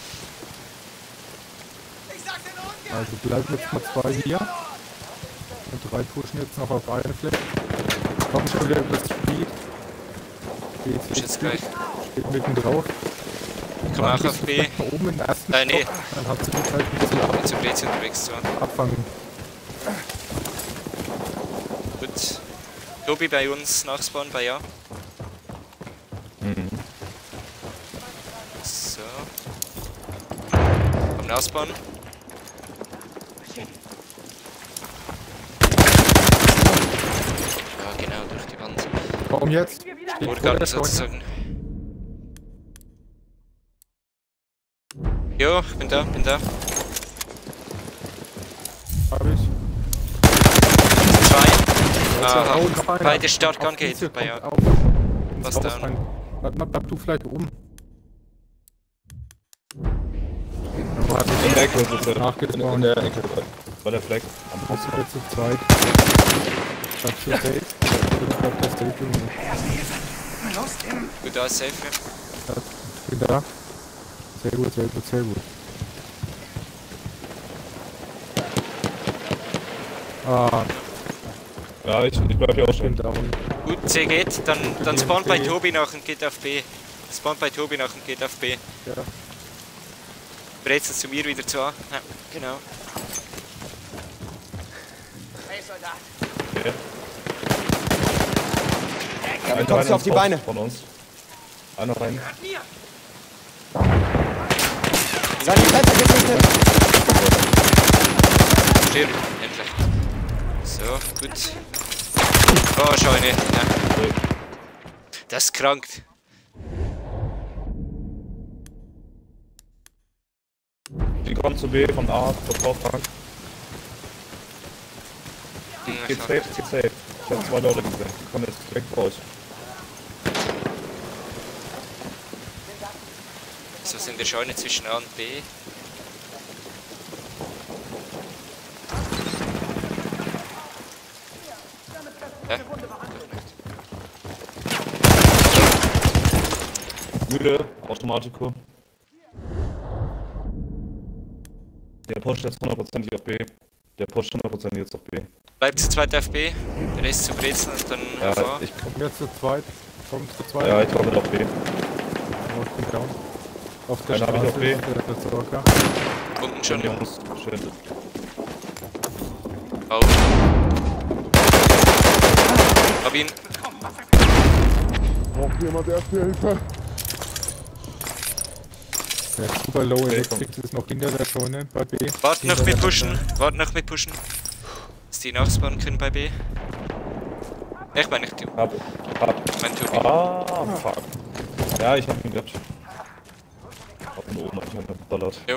Ich sag den ungern! Also bleiben jetzt mal 2 hier. Und 3 pushen jetzt noch auf eine Fläche. Kommen schon wieder über das Speed. Ist jetzt gleich. Steht mitten drauf. Ich komme auch auf B. Mal oben in den ersten Nee. Stock. Dann hat sie die Zeit ein bisschen Bin zum BC unterwegs zwar. abfangen. Gut. Tobi bei uns nachspawnen bei A. Mhm. So. Komm nachspawnen. Ja, genau, durch die Wand. Warum jetzt? Steht vor Vorgarten der Scheune. sozusagen. Jo, ich bin da. Hab ich. Zwei. Oh, Aha. noch einer. Beide stark Auf angeht diese bei kommt A. auf. Ins Was Haus down? rein. Bleib du vielleicht oben. Aber hat In der Ecke ist es. In nachgespawnt. der Ecke. Bei der Fleck. Am Hast du jetzt zu zweit. Bleibst du safe? Oder bleibt der safe, Junge? Los, Tim! Gut, da ist safe. Ja, ich bin da. Sehr gut. Ah, Ja, ich bleib hier auch ich bin stehen. down. Gut, C geht, dann spawnt bei Tobi nach und geht auf B. Spawnt bei Tobi nach und geht auf B. Ja. Brezel zu mir wieder zu A. Ja, genau. Hey, Soldat! Okay. Ja, bekommst du auf die Beine. Von uns. Einer rein. Hört mir! Sanitäter gesichtet! Stirb, endlich. So, gut. Oh, Scheune. Ja. Das ist krank. Die kommen zu B von A, drauf dran. Geht safe. Ich hab 2 Leute gesehen. Die kommen jetzt direkt raus. So sind wir Scheune zwischen A und B. Ja, doch nicht. Mühle, Automatico. Der pusht jetzt 100% auf B. Der pusht 100% jetzt auf B. Bleibt zu zweit auf B, der Rest zu Brezen und dann Ja, auf A. ich, Kommen wir zu zweit. Kommen zu zweit. ja, ich glaube mit auf B. Oh, ich bin down. Auf der Einer hab ich Straße auf B. ist der Stalker. Unten schon. Jungs, schön. Auf. Hab ihn. Braucht jemand erste Hilfe? Der ist super low Okay, Electric ist noch hinter der Zone bei B. Warten noch Hinter mit der pushen. Warten noch mit pushen. Dass die nachspawnen können bei B. Ich meine nicht, Hab. mein Tobi. Ah, fuck. Ja, ich hab ihn gehabt. Hab ihn oben eigentlich geballert. Jo.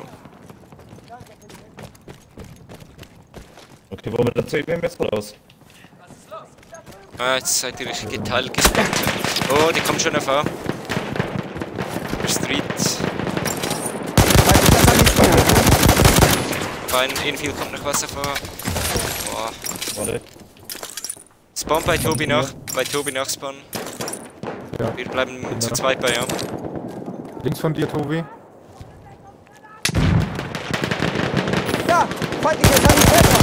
Okay, wollen wir das 10 nehmen jetzt oder was? Ah, jetzt seid ihr richtig geteilt gespawnt. Oh, die kommen schon auf A. Der Street. Ein Infield kommt noch was auf A. Boah. Warte. Spawn bei Tobi nach. Bei Tobi nachspawnen. Ja. Wir bleiben zu zweit bei A. Links von dir, Tobi. Ja, feindliche Sanitäter!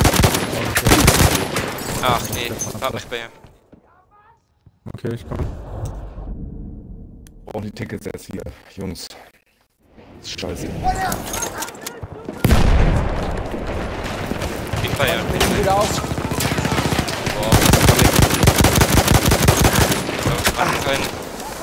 Ach nee, hab mich bei A. Okay, ich komm. Brauchen die Tickets jetzt hier, Jungs. Das ist scheiße. Bin bei A. Bin wieder aus. Boah, so, machen können.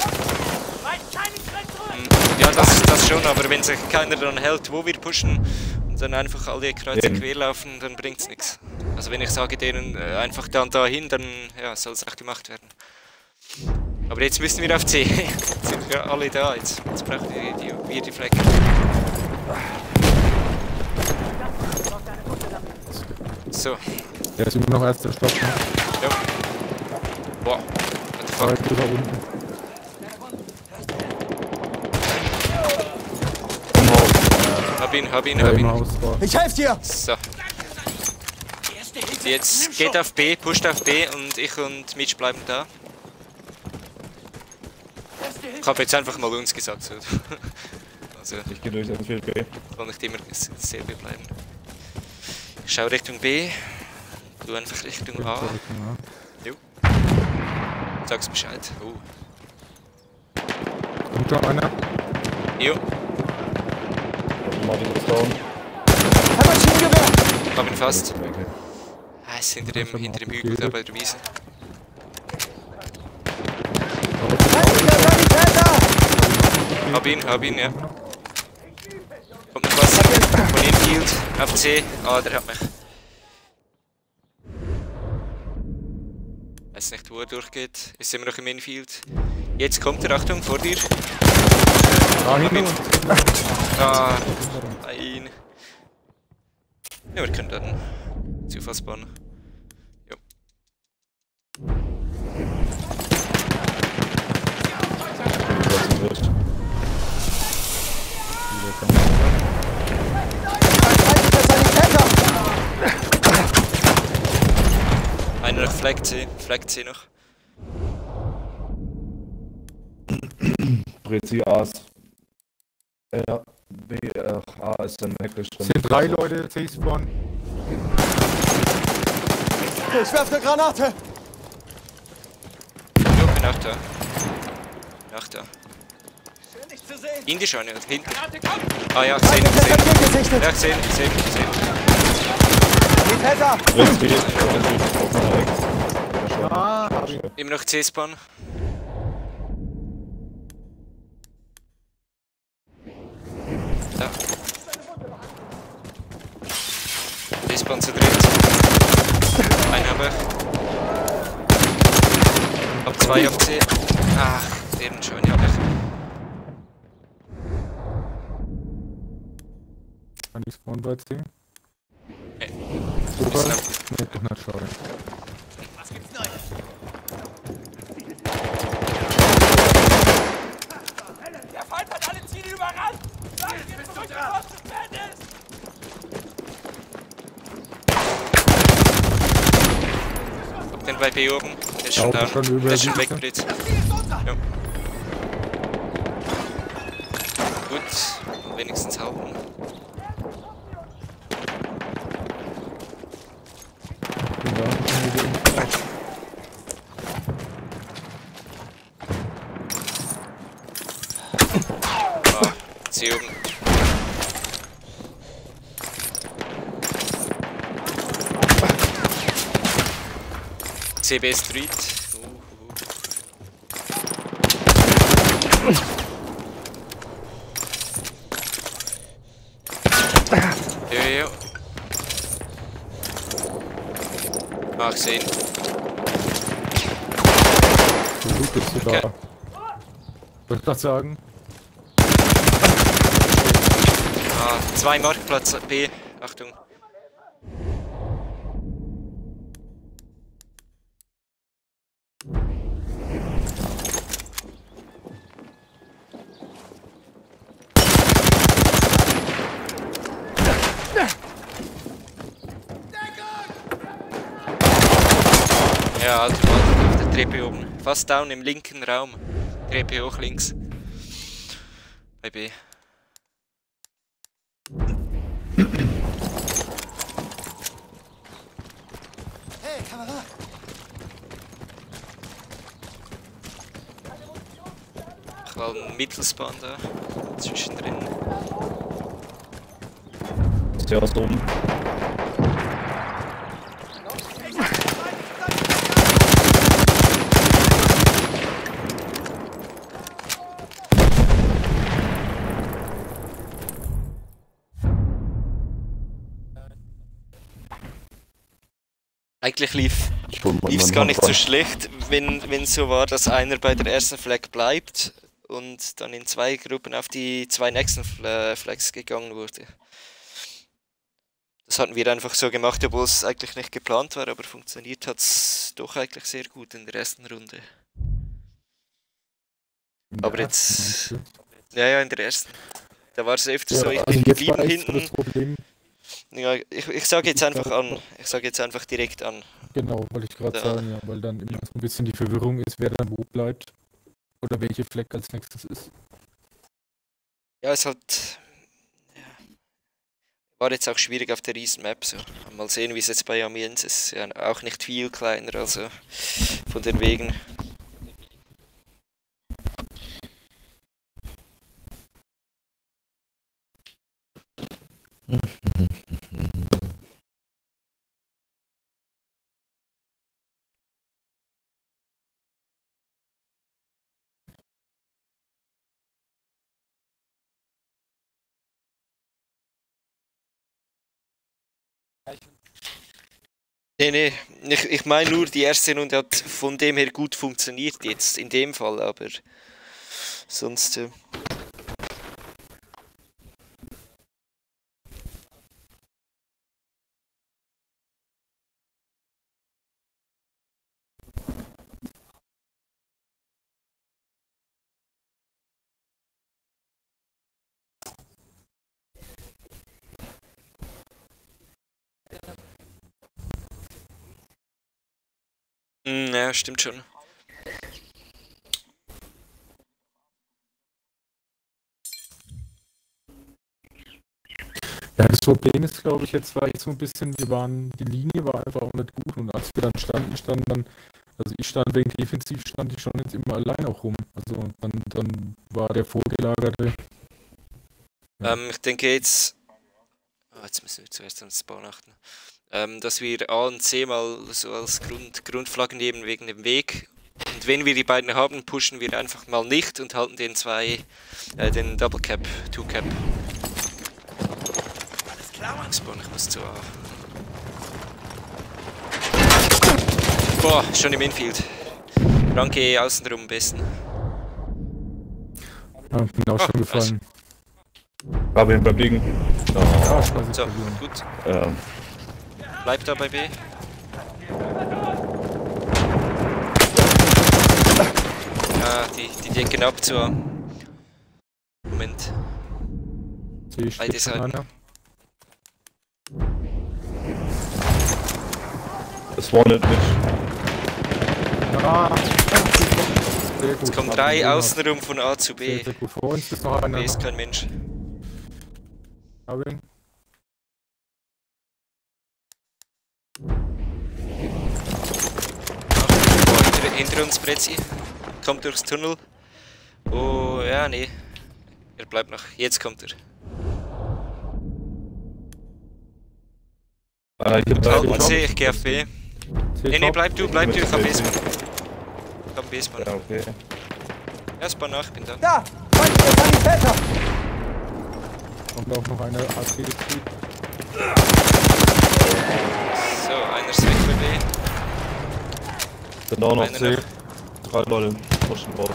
Ja, das schon, aber wenn sich keiner dann hält, wo wir pushen und dann einfach alle kreuz und quer laufen, dann bringt's nichts. Also wenn ich sage denen einfach dann dahin, dann ja, soll es auch gemacht werden. Aber jetzt müssen wir auf C. Jetzt sind wir alle da, jetzt brauchen wir die Flecken. So, Der ist immer noch erster Stock. Ne? ja. Boah, what the fuck. Direkt über unten. Hab ihn. Im Haus war. Ich helfe dir! So. Jetzt geht auf B, pusht auf B und ich und Mitch bleiben da. Ich habe jetzt einfach mal uns gesagt. So. Also Ich gehe durch das Feld B. kann nicht immer dasselbe bleiben. Ich schau Richtung B. Du einfach Richtung A. Jo. Sag's Bescheid. Oh. Kommt schon einer? Jo, Martin ist down. Ein Maschinengewehr! hab ihn fast. Okay. Ah, ist hinter dem Hügel da bei der Wiese. Feindlicher Sanitäter! Hab ihn, ja. Kommt noch was von Infield auf C. Ah, der hat mich. Weiß nicht, wo er durchgeht. Ist immer noch im Infield. Jetzt kommt er, Achtung, vor dir. Ah, hinter uns. Ah, nein. Ja, wir können dann Zufall spawnen. Jo. Feindlicher Sanitäter! Einer noch Flag C noch. Brezi A ist. B, A ist dann Hecklist drin. Sind 3 Leute C-Spawn. Ich werfe eine Granate! Jo, bin auch da. Auch da. Schön, dich zu sehen. In die Scheune, hinten. Granate, komm! Ah ja, Feindlicher gesehen. Sanitäter gesichtet! Ja, gesehen. Sanitäter! Brezi ist auf meiner Ex. Immer noch C-Spawn. Da. C-Spawn zu dritt. Einen habe ich. Hab 2 auf C. Ach, den schon hab ich. Kann ich spawnen bei C? Nee. Super. Ist noch. Nee, doch nicht, schade. Was gibt's Neues? Der Feind hat alle Ziele überrannt! Sag mir, bist du dran? Zu spät ist! Hab den bei B oben. Der ist schon Ja, da. schon über Der ist schon die- weggeblitzt. Das Ziel ist unser! Ja. Gut, wenigstens halten. C oben. CB Street. Jo. Ah, gesehen. So gut bist du Okay. da. Wollte ich gerade sagen. Ah, 2 Marktplatz B. Achtung. Ja, Alter, auf der Treppe oben. Fast down im linken Raum. Treppe hoch links. Bei B. Hey, Kamerad! Ich war ein Mittelspan da. Zwischendrin. Ist ja was oben. Eigentlich lief's Lief's gar nicht so schlecht, wenn so war, dass einer bei der ersten Flag bleibt und dann in 2 Gruppen auf die 2 nächsten Flags gegangen wurde. Das hatten wir einfach so gemacht, obwohl es eigentlich nicht geplant war, aber funktioniert hat's doch eigentlich sehr gut in der ersten Runde. Aber jetzt... Ja, in der ersten. Da war es öfter so, ich bin jetzt war geblieben echt so das hinten. Problem. Ja, ich sage jetzt einfach an. Ich sage jetzt einfach direkt an. Genau, wollte ich gerade Ja. sagen, ja, weil dann immer so ein bisschen die Verwirrung ist, wer dann wo bleibt. Oder welche Fleck als nächstes ist. Ja, es hat... Ja, war jetzt auch schwierig auf der Riesenmap so. Mal sehen, wie es jetzt bei Amiens ist. Ja, auch nicht viel kleiner, also von den Wegen. Nee, ich meine nur, die erste Runde hat von dem her gut funktioniert jetzt, in dem Fall, aber sonst... Ja, stimmt schon. Ja, das Problem ist, glaube ich, jetzt war ich so ein bisschen, die Linie war einfach auch nicht gut und als wir dann standen, also ich stand wegen defensiv, stand ich schon jetzt immer allein auch rum. Also dann war der Vorgelagerte. Ja. Ich denke jetzt... jetzt müssen wir zuerst an den Spawn achten. Dass wir A und C mal so als Grundflaggen nehmen wegen dem Weg. Und wenn wir die beiden haben, pushen wir einfach mal nicht und halten den den Double Cap, Two Cap. Alles klar, Mann. Spawn, ich muss zu A. Boah, schon im Infield. Ranke außenrum am besten. Ja, bin auch schon gefallen. Aber ihn beim Liegen. Ja, scheiße, So, verlieren. gut. Ja. Bleib da bei B. Ja, die decken ab zu A. Moment. Sehe ich Beide schon Seiten. einer. Es warnet mit. Ah, sehr gut. Es kommen Haben 3 wir außenrum von A zu B. Sehr, sehr gut. Vor uns ist noch einer. B ist kein Mensch. Hab ihn. Hinter uns Brezi. Kommt durchs Tunnel. Oh, ja, nee. Er bleibt noch. Jetzt kommt er. Halten C, ich geh auf B. Nee, bleib du, ich hab B-Spawn. Ich hab B-Spawn. Ja, okay. Ja, Spawn nach, ich bin da. Da! Feindliche Sanitäter! Kommt auch noch eine AC. So, einer ist weg für B. Sind auch noch Einer C. noch. 3 Leute. Pushen raus.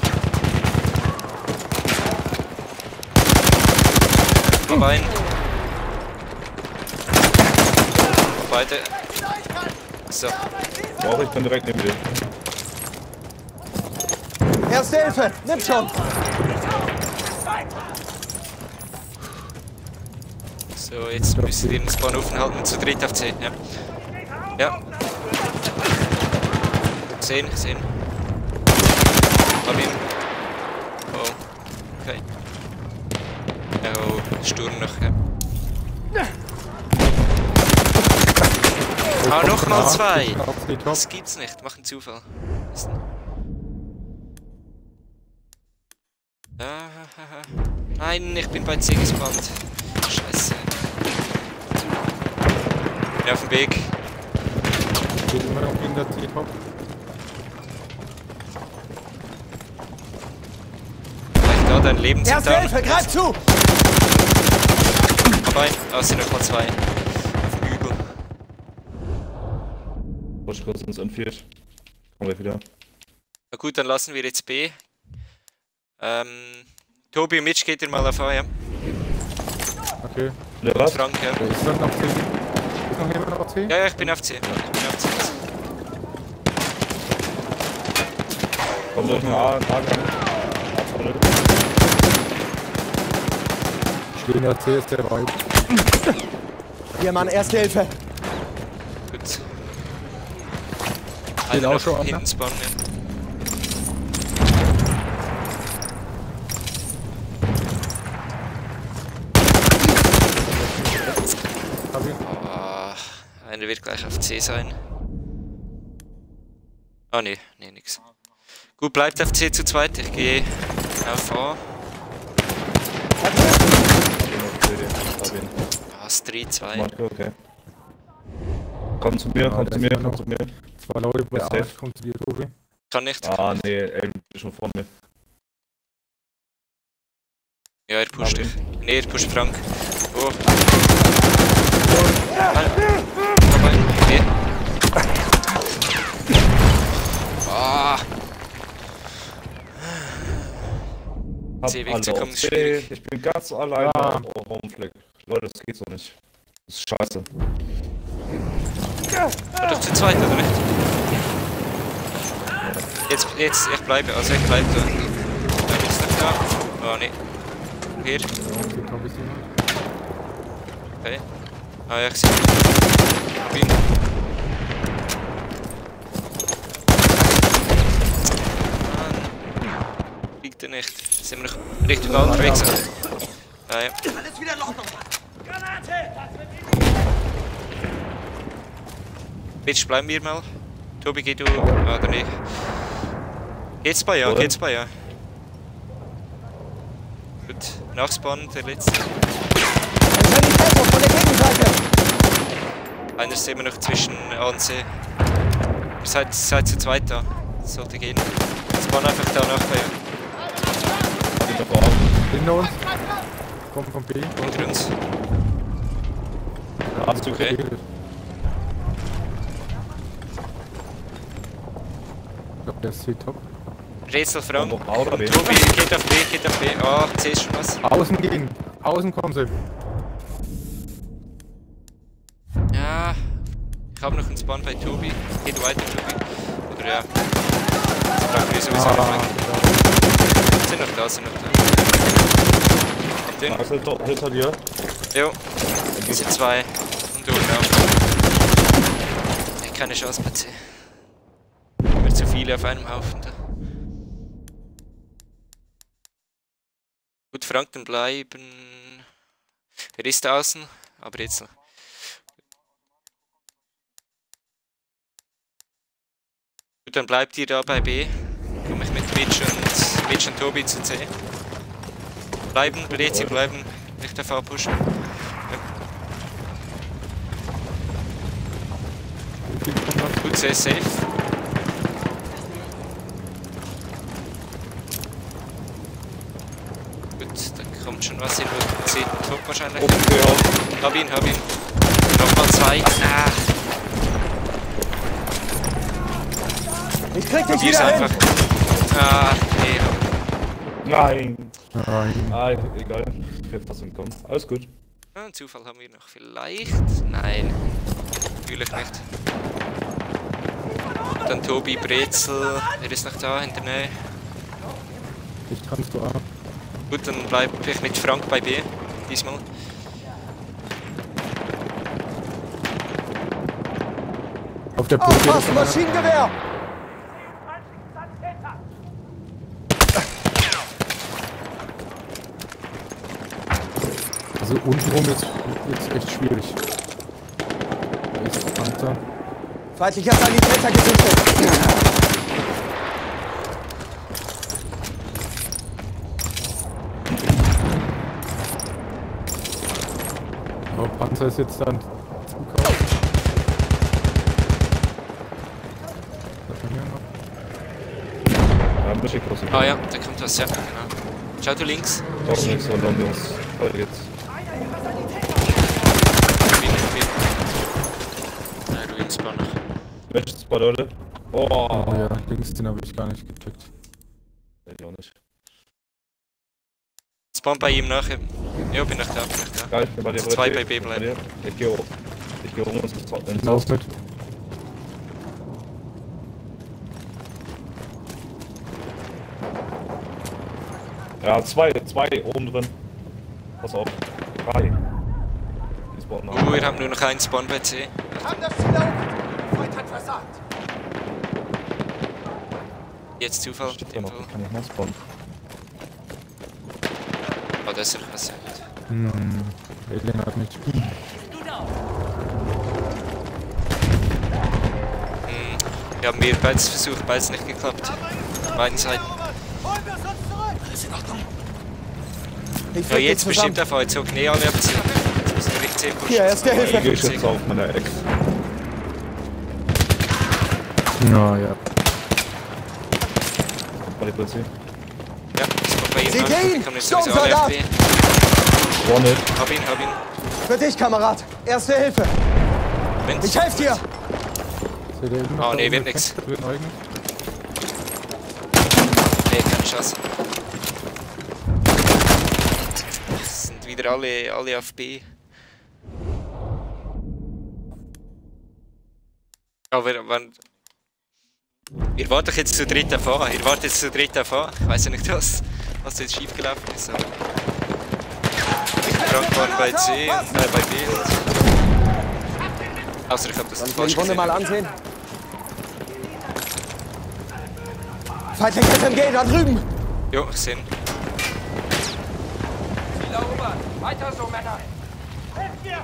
Noch ein. Beide. So. Auch ich bin direkt neben dir. Erste Hilfe! Nimm schon! So, jetzt müsst ihr den Spawn offen halten. Zu dritt auf C. Ja. Ja. Sehen. Hab ihn. Oh. Okay. Oh, Sturm noch, ja. Ah, nochmal 2! Das gibt's nicht, mach einen Zufall. Nein, ich bin bei C gespawnt. Scheiße. Bin auf dem Weg. Geht immer noch in der C-Top. Vielleicht da dein Leben zu Erste Hilfe! Greif zu! Aber es sind noch mal 2. Auf dem Übel. Push kurz ins N4. Kommen wir wieder. Na gut, dann lassen wir jetzt B. Tobi und Mitch geht ihr mal auf A, ja? Okay. Der was? Frank, ja. Ist das noch C? Ist noch jemand auf C? Ja, ich bin auf C. Kommt durch den A. Stehen ja C, ist der weit. Hier, Mann, Erste Hilfe! Gut. Steht auch schon an, hinten ne? spawnen, ja. Hab ihn. Oh, einer wird gleich auf C sein. Ah, nee, nix. Gut, bleibt auf C zu zweit. Ich gehe auf A. Ah, Street 2. Okay. Komm zu mir, komm zu mir. 2 Leute bei Ist A, safe. kommt zu dir, Tobi. Kann nicht. Ah, nee, ey, ist schon vor mir. Ja, er pusht dich. Nee, er pusht Frank. Oh. Nee. Ah. C wegzukommen ist schwierig. Ich bin ganz alleine auf Homefleck. Leute, das geht so nicht. Das ist scheiße. War doch zu zweit, oder nicht? Jetzt, ich bleibe, also ich bleibe da. Da ist noch da. Oh, nee. Hier. Okay. Ah, ja, ich sehe ihn. Mann. Liegt er nicht. Sind wir noch Richtung A unterwegs? Ah, ja. Alles wieder Loch nochmal. Granate! Bitch, bleiben wir mal. Tobi, geh du. Ah, oder nicht? Geht's bei ja, geht's bei ja. Gut, nachspannen, der letzte. Ein Sanitäter von der Gegenseite! Einer ist immer noch zwischen A und C. Ihr seid zu zweit da. Das sollte gehen. Spawn einfach da nach bei Hinter uns. Kommt vom B. unter uns. Okay. Ich glaube, der ist C-Top. Rätsel Frank. A oder B? Tobi, geht auf B, geht auf B. Ah, C ist schon was. Außen gehen. Außen kommen sie. Ja. Ich habe noch einen Spawn bei Tobi. Geht weiter, Tobi. Oder ja. Frank ist sowieso noch weg. Sind noch da, sind noch da. Kommt hin. Axel, dort hinter dir. Jo. Das sind 2. Und du, ja. Keine Chance bei C. Immer zu viele auf einem Haufen da. Gut, Frank, dann bleiben. Er ist außen, aber jetzt noch. Gut, dann bleibt ihr da bei B. Komme ich mit Mitch und Tobi zu C. Bleiben, Rezi, bleiben. Nicht davor pushen. Gut, sehr safe. Gut, da kommt schon was hin. 10 Top wahrscheinlich. Okay, ja. Hab ihn. Nochmal 2. Ah, Ich krieg dich hier ist wieder hin. einfach. Ah, nee. Nein. Nein. Ah, egal. Ich werde fast entkommen. Alles gut. Ah, einen Zufall haben wir noch vielleicht. Nein. Natürlich nicht. Dann Tobi Brezel. Er ist noch da in der Nähe. Ich kannst du ab. Gut, dann bleib ich mit Frank bei B. Diesmal. Auf der Brücke. Aufpassen, Maschinengewehr! Also untenrum ist jetzt echt schwierig. Da ist Panther. Feindlicher Sanitäter gesichtet. Aber Panzer ist jetzt dann zugekauft. Ja, ein bisschen kostet. Ah ja, da kommt was, ja, genau. Schau du links. Doch nichts, sondern wir uns. Weiter geht's. Ruinspawn noch. Welches Spot, Leute? Oh. Oh ja, links den habe ich gar nicht gecheckt. Weiß ich auch nicht. Spawn bei ihm nachher. Ja, bin noch da. Geil, ich bin bei dir. Zwei bei B bleiben. Ich geh hoch. Ich geh hoch ins Lauf mit. Ja, zwei oben drin. Pass auf. 3. Die spawnen nach. Wir haben nur noch einen Spawn bei C. Haben das Ziel erobert. Freund hat versagt. Jetzt Zufall. Steht da noch, ich kann nicht mehr spawnen. Oh, das ist doch was. Alien hat nicht. Wir haben wir beides versucht, beides nicht geklappt. Beiden Seiten. Holen wir es uns zurück. Alles in Ordnung. Ja, jetzt bestimmt der Fall. Jetzt hocken eh alle ab C. Jetzt müssen wir nicht C pushen. Hier, erste Hilfe. Ich geh jetzt auf meiner Ex. Ja, ja. Bei der Polizei. Ja, das kommt bei ihm Sie nach. gehen! Wir kommen jetzt sowieso alle Sturmsoldat! auf B. Vorne. Hab ihn. Für dich, Kamerad. Erste Hilfe. Wind. Ich helfe dir. Seht ihr immer noch Oh, da nee, oben wird das nix. Fenster drin eigentlich? Nee, keine Chance. Es sind wieder alle auf B. Aber ihr wart doch jetzt zu dritt davor. Ihr wart jetzt zu dritt davor. Ich weiß ja nicht, was jetzt schiefgelaufen ist. Aber Frank war bei C und bei B. Außer ich hab das Sollen wir falsch die Runde gesehen. mal ansehen? Feindlicher SMG da drüben. Jo, ich seh ihn. Ziel erobert. Weiter so, Männer. Helft mir!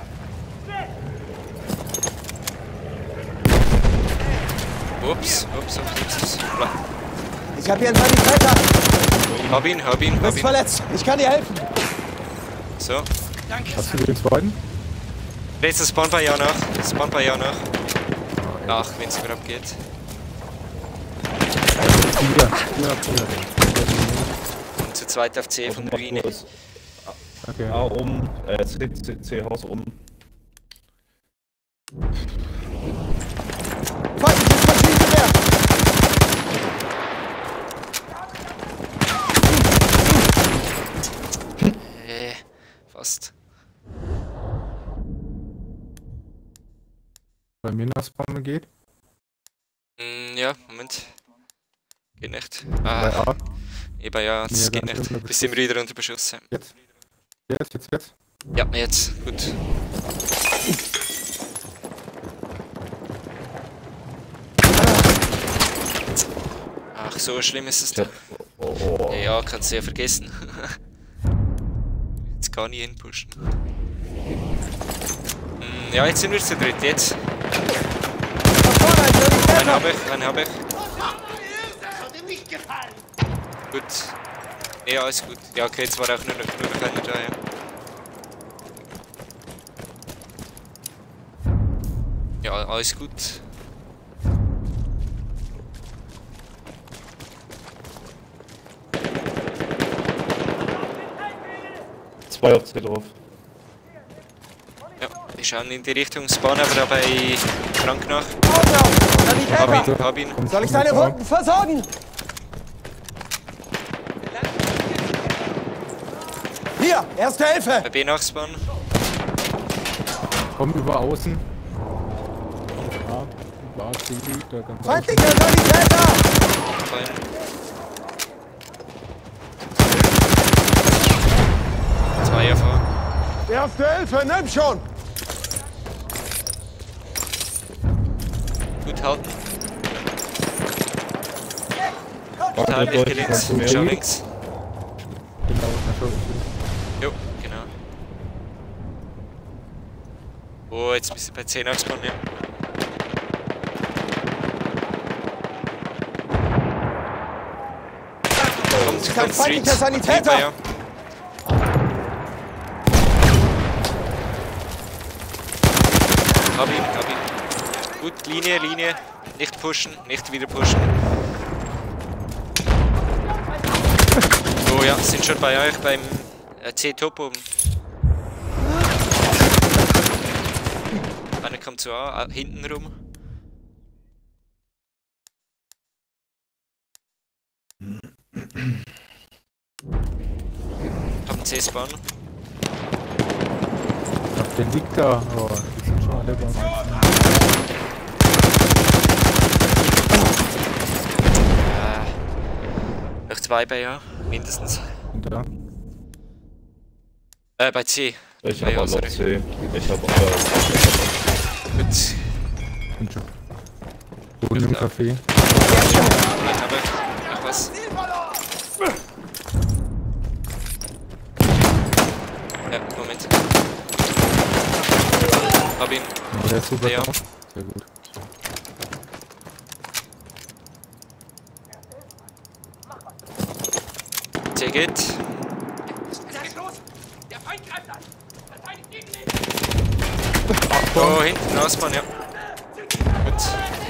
Ups. Bla. Ich habe hier einen Sanitäter. Hab ihn. Du bist verletzt. Ich kann dir helfen. So. Hast du den zweiten? Letztes Spawn bei ja nach. Ach, wenn es überhaupt geht. Wieder. Und zu zweit auf C von Ruine. Okay. A oben, C Haus oben. Feindliches Maschinengewehr. Fast. Bei mir nach Spawn geht. Ja, Moment. Geht nicht. Bei Ah, A. eben ja, das Ja, geht dann nicht. unter Bist immer wieder unter Beschuss. Ja. Jetzt. Jetzt. Ja, jetzt. Gut. Ach, so schlimm ist es da. Oh. Ja, kannst du ja vergessen. Jetzt gar nicht hinpushen. Ja, jetzt sind wir zu dritt. Jetzt. Da vorne ein Sanitäter. Einen hab ich. Das hat ihm nicht gefallen. Gut. Ja, alles gut. Ja, okay, jetzt war auch nur noch einer da, ja. Ja, alles gut. Zwei auf C drauf. Ja, wir schauen in die Richtung Spawn, aber dabei Frank nach. Sanitäter! Hab ihn. Soll ich deine Wunden versorgen? Hier, Erste Hilfe! Bei B nach Spawn. Komm über außen. Ja, über AC, da ganz Feindlicher Sanitäter! Rein. Zwei vor. Erste Hilfe, nimm schon! Gut halten. Warte, Teil Leute, links. kannst du mir- Schau links. genau, na schon. Jo, genau. Oh, jetzt bist du bei 10 ausbauen, ja. Kommt feindlicher Sanitäter! Rüber, ja. Hab ihn. Gut, Linie. Nicht pushen, nicht wieder pushen. Oh ja, sind schon bei euch beim C-Top oben. Einer kommt zu A, hinten rum. Haben C-Spawn. Ach, der liegt da. Oh, die sind schon alle beim Noch zwei bei A, mindestens. da. Bei C. Ich Ja, habe auch sorry. C. Ich habe Gut. Sind schon. Oben im Café. Aber noch was. Ja, Moment. Hab ihn. Ja, der ist super Ja. drauf. Sehr gut. C geht. Es geht los! Der Feind greift an! Verteidigt gegen ihn! Oh, hinten Ausbahn, ja. Gut.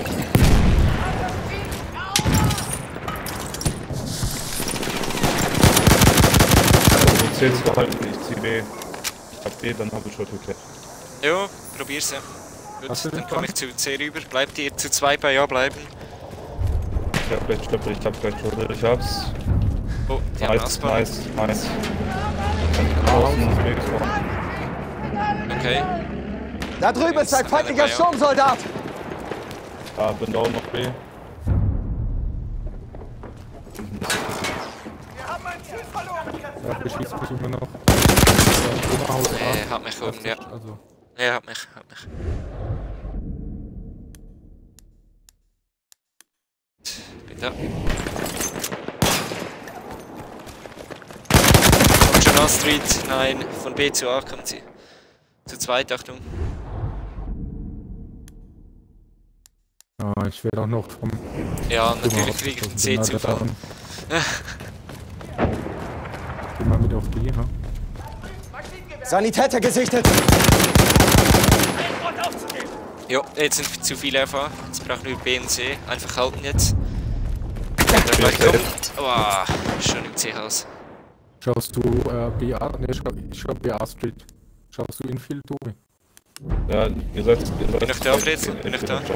C zu behalten, ich zieh B. Ich hab B, dann habe ich schon geklärt. Jo, probier's ja. Hast du Gut, den dann komme ich zu C rüber. Bleibt ihr zu zweit bei A bleiben. Ich hab gleich Stöppel, ich hab's. Oh, die haben Nice. Und außen ist B gesprochen. Okay. Da drüben ist ein feindlicher Sturmsoldat! Ah, bin down noch B. Wir haben ein Ziel verloren! Ja, beschießt mich immer noch. Oberhaus A. Hat mich oben, ja. Also, Ja, hat mich. Bin da. Kommt schon A Street. Nein, von B zu A kommt sie. Zu zweit, Achtung. ich werde auch noch vom Ja, Oberhaus natürlich kriege ich geschossen. C zu fahren. Geh mal mit auf B, ne? Sanitäter gesichtet! Und aufzugeben! Jo, jetzt sind zu viele FA. Jetzt brauchen wir B und C. Einfach halten jetzt. Wenn der gleich kommt. Oh, schon im C-Haus. Schaust du BA? Ne, ich schau BA Street. Schaust du Infield, Tobi? Ja, ihr seid. Bin ich da, Brezel? Bin ich da?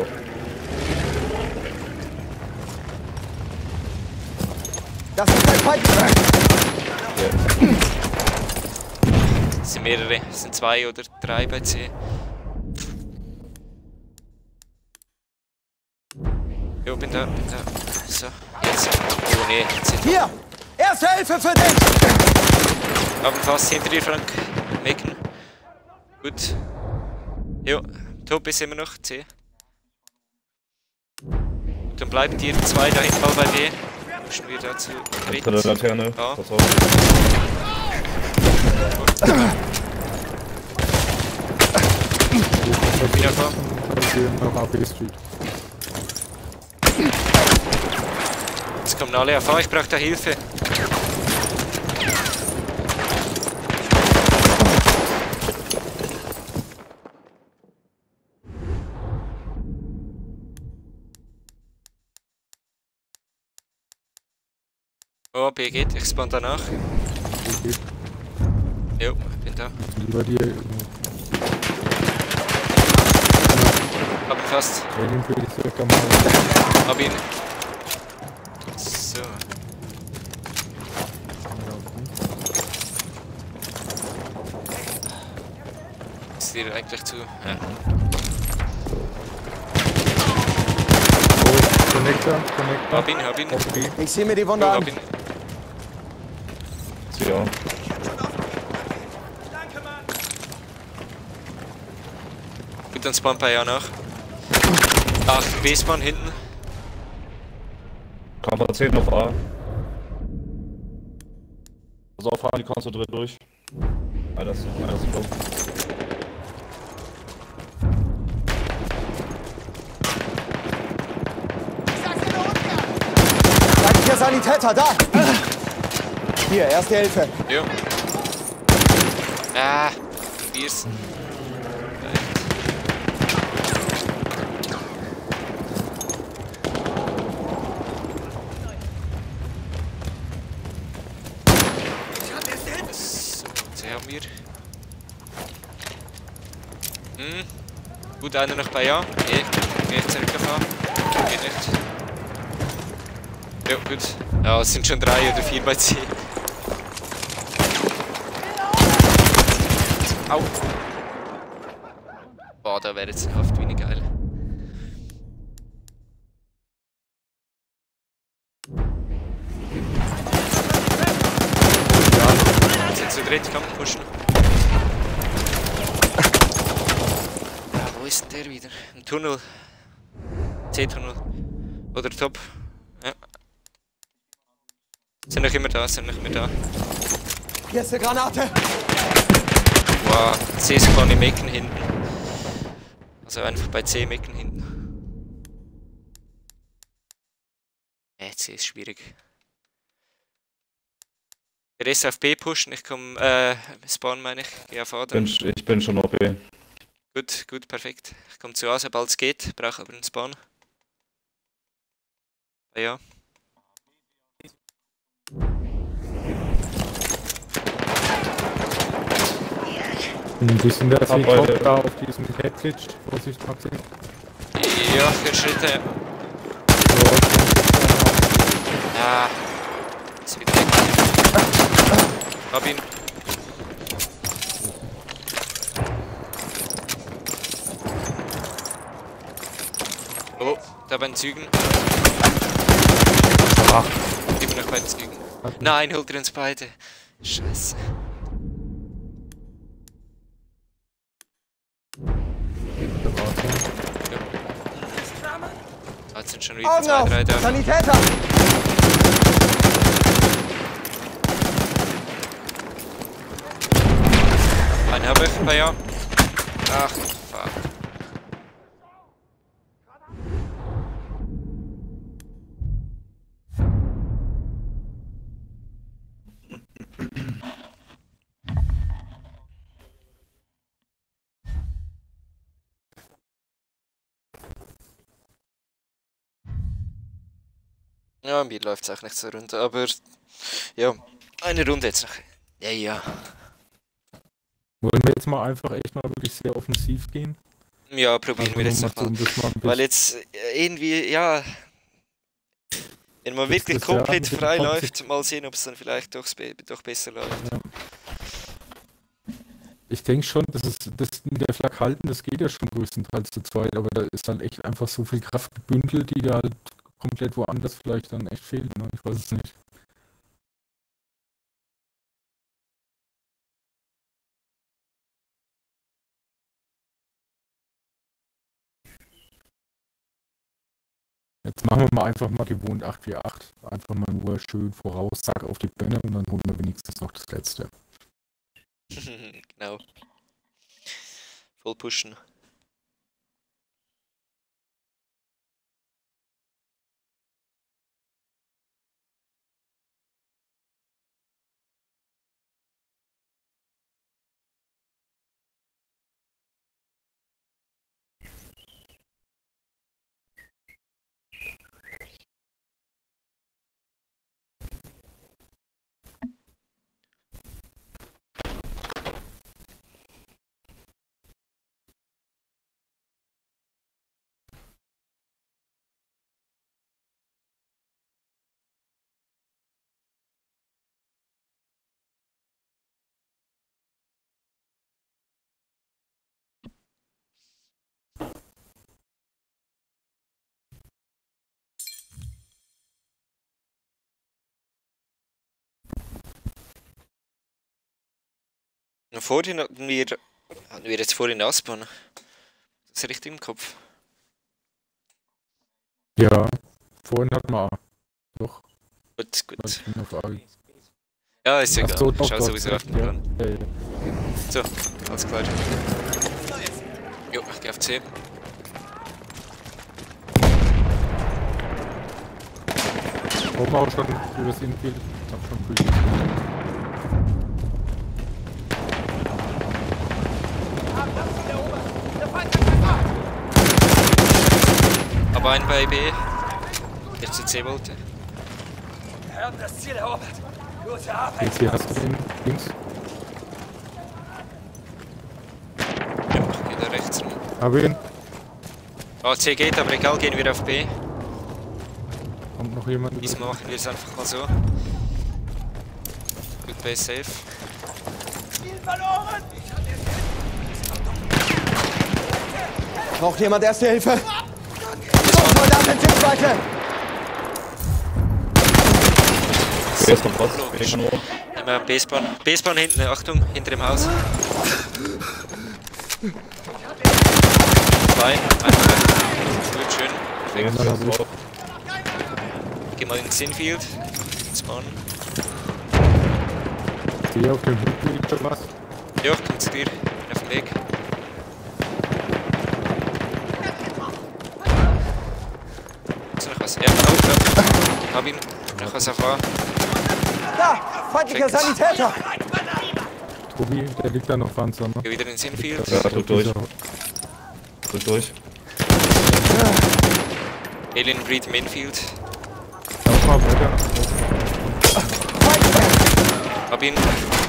Das ist ein Feind! Es sind mehrere. Es sind 2 oder 3 bei C. Jo, bin da. So, jetzt. Oh ne, jetzt sind wir. Hier! Erste Hilfe für dich! Haben fast hinter dir, Frank. Mecken. Gut. Jo, Top ist immer noch C. Dann bleibt ihr 2 da hinten mal bei B. Pushen wir dazu. Hinter der Laterne. Ja. Pass auf. Bin auf A. Ich gehe nach AB Street. Jetzt kommen alle auf A. Ich brauche da Hilfe. Oh, B geht, ich spawn danach. Okay. Jo, bin da. Lieber dir. Hab ihn fast. Training für die circa mal. Hab ihn. So. Ist dir eigentlich zu. Ja. Connector. Hab ihn. Okay. Ich sehe mir die Jo, Wunde hab an. ihn. Ja. Gut, dann spawn bei ja nach. Ach, B-Spawn hinten. Kammer 10 auf A. Pass auf, A, die konzentriert durch. Einer ist low. Feindlicher Sanitäter, da! Hier, erste Hilfe. Jo. Ah, Biers. So, C haben wir. Gut, einer noch bei A. Geh zurück auf A. Geht nicht. Ja, gut. Ja, es sind schon 3 oder 4 bei C. Au! Boah, da wäre jetzt Haft wie geil. Sind zu dritt, komm, pushen. Ja, wo ist denn der wieder? Im Tunnel. C-Tunnel. Oder Top. Ja. Sind noch immer da. Hier ist eine Granate. Wow, C-Spawn im Ecken hinten. Also einfach bei C-Mecken hinten. C ist schwierig. Der Rest auf B pushen, ich komm, Spawn meine ich, geh auf A dann. Ich bin schon auf B. Gut, perfekt. Ich komm zu A, sobald es geht, brauche aber einen Spawn. Ja. Die sind da Beide. da auf diesem Headglitch. Vorsicht, Maxi. Ja, 4 Schritte. Ja. Ist wieder weg. Hab ihn. Oh, da bei den Zügen. Ach. Immer noch bei den Zügen. Nein, holt ihr uns beide. Scheiße. Jetzt sind schon wieder Augen 2, auf! 3 da. Sanitäter! Einen habe ich bei ja. Ach, fuck. Ja, mir läuft es auch nicht so runter, aber ja, eine Runde jetzt noch. Ja. Wollen wir jetzt mal einfach echt mal wirklich sehr offensiv gehen? Ja, probieren wir jetzt nochmal. Weil jetzt irgendwie, ja, wenn man wirklich das ja komplett mit dem frei Konzept- läuft, mal sehen, ob es dann vielleicht doch besser läuft. Ja. Ich denke schon, das mit der Flak halten, das geht ja schon größtenteils zu zweit, aber da ist dann echt einfach so viel Kraft gebündelt, die da halt komplett woanders vielleicht dann echt fehlt. Ne? Ich weiß es nicht. Jetzt machen wir mal einfach mal gewohnt 8-4-8. Einfach mal nur schön voraus, zack auf die Bälle und dann holen wir wenigstens noch das letzte. Genau. Voll pushen. Und vorhin hatten wir jetzt vorhin Aspern. Das ist richtig im Kopf. Ja, vorhin hatten wir A. Doch, Gut, gut. ich bin auf A. Ja, ist egal. Ach so, doch, Schau doch, sowieso ja, auf den Plan. ja, ja. So, alles klar. Jo, ich geh auf C. Oben auch schon übers Infield. Ich hab schon Küche. Aber ein bei B. Jetzt zu C wollte. Wir haben das Ziel erobert. Gute Arbeit. Jetzt hier hast du den links. Ja, ich geh da rechts rum. Hab ihn. Ah, C geht, aber egal, gehen wir auf B. Kommt noch jemand. Diesmal machen wir es einfach mal so. Gut, B ist safe. Ziel verloren. Braucht jemand Erste Hilfe? Sturmsoldat in Sichtweite! Jetzt kommt was. Logisch. Nehmen wir B-Spawn. B-Spawn hinten, Achtung, hinter dem Haus. Zwei, einfach. Gut, schön. Perfekt. Geh mal ins Infield. Spawn. Hier auf dem Hügel liegt schon was. Ja, komm zu dir. Auf dem Weg. Ist noch was? Ja, oh, ja. Hab ihn. Noch was auf A. Da! Feindlicher Perfekt. Sanitäter! Tobi, der liegt da noch Panzer, ne? Geh wieder ins Infield. Ja, drück durch. Drück durch. Alien Breed im Infield. Lauf mal weiter. Hab ihn.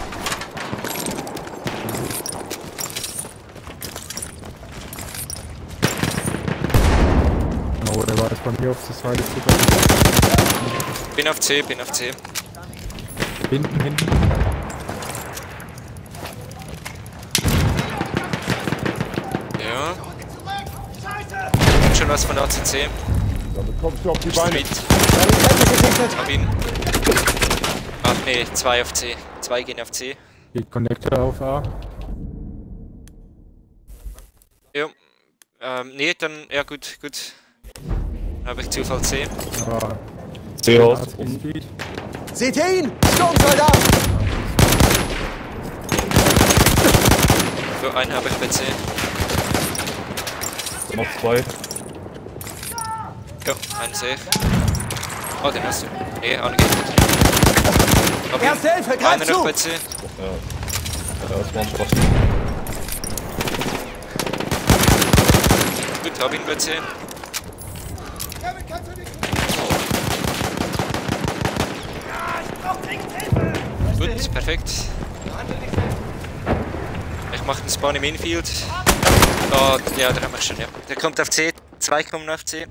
Oh, der war jetzt bei mir auf der Seite. Bin auf C, bin auf C. Hinten. Ja. Schon was von ACC. Damit kommst du auf die Beine. Street. Sanitäter gesichtet! Hab ihn. Ach nee, 2 auf C. 2 gehen auf C. Geht Connector auf A. Ja. Nee, dann, ja gut. Dann habe ich Zufall C. Aber C-Haus. Infield. Seht ihr ihn? Sturmsoldat! So, einen habe ich bei C. Noch zwei. Ja, einen sehe ich. Oh, den hast du. Nee, angeht. Hab ihn. Erste Hilfe, greif Einer noch zu! bei C. Ja, das war ein Spaß. Gut, hab ihn bei C. Gut, perfekt. Ich mache den Spawn im Infield. Oh, ja, da haben wir schon, ja. Der kommt auf C. 2 kommen auf C.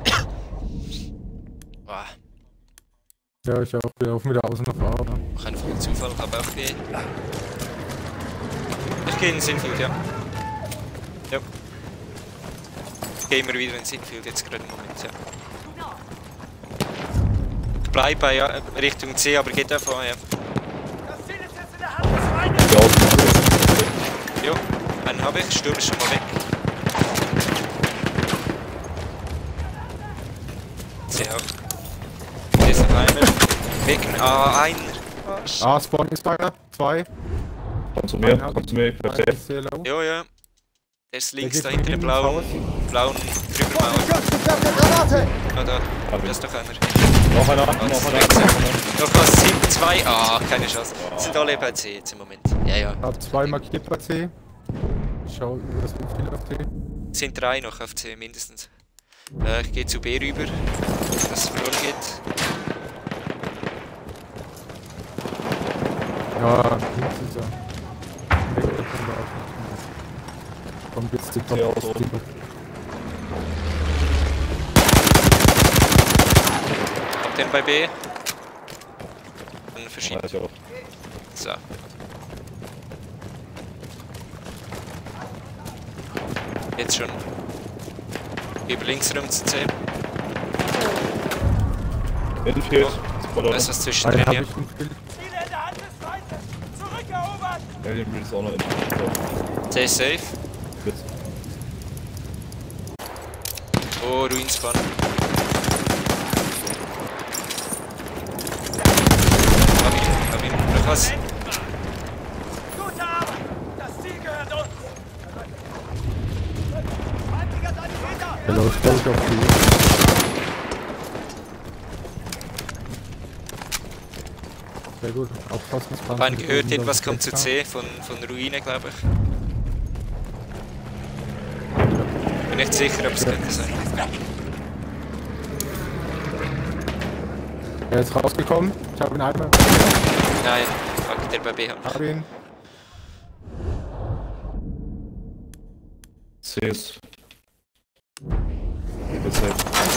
Wow, Ja, ich auch. Wir laufen wieder außen auf A. Ne? noch ein voller Zufall, aber auch B. Ich gehe ins Infield, ja. Ja. Gehen wir wieder ins Infield jetzt gerade im Moment, ja. Ich bleib bei ja, Richtung C, aber geht davon, ja. Das Ziel ist jetzt in der Hand des Feindes. Die Außen. Jo, einen habe ich, Sturm ist schon mal weg. C auch. Hier ist noch einer. Weg, einer. A, Spawn ist einer. 2. Komm zu mir, komm zu mir. Ich bleib Einer safe. ist sehr low. Jo, ja. Der ist links, geht da von hinter dem hinten ins blauen Trümmermauer. Vorsicht, Granate! Ah, da. Hab ich. Da ist doch einer. Noch einer, noch einer, noch einer. Noch was, sind 2. Ah, keine Chance. Sind alle bei C jetzt im Moment. Ja, ja. Hab 2 markiert bei C. Ich schau über das Infield auf C. Sind 3 noch auf C mindestens. Ich gehe zu B rüber, dass es verloren geht. Ja, links ist er. Nee, da kommen wir auch nicht. Kommt jetzt die Ja, Top so. Hab den bei B. Dann verschieben. Ja, ich auch. So. Jetzt schon. Über links rum zu C. Infield. Da ist was Einen zwischendrin hab hier. ich Infield. Ziele in der Hand des Feindes. Zurückerobert. Alien Breed ist auch noch interessant. C ist safe. Gut. Oh, Ruinspawn. Hab ihn. Noch was? Gute Arbeit! Das Ziel gehört uns! Feindlicher Sanitäter! Der läuft gleich auf die. Sehr gut, aufpassen. Man gehört, etwas kommt zu C von Ruine, glaube ich. Bin nicht sicher, ob es könnte sein. Er ist rausgekommen. Ich habe ihn einmal. Nein, fuck, der bei B haben. Hab ihn. C ist. Jetzt safe.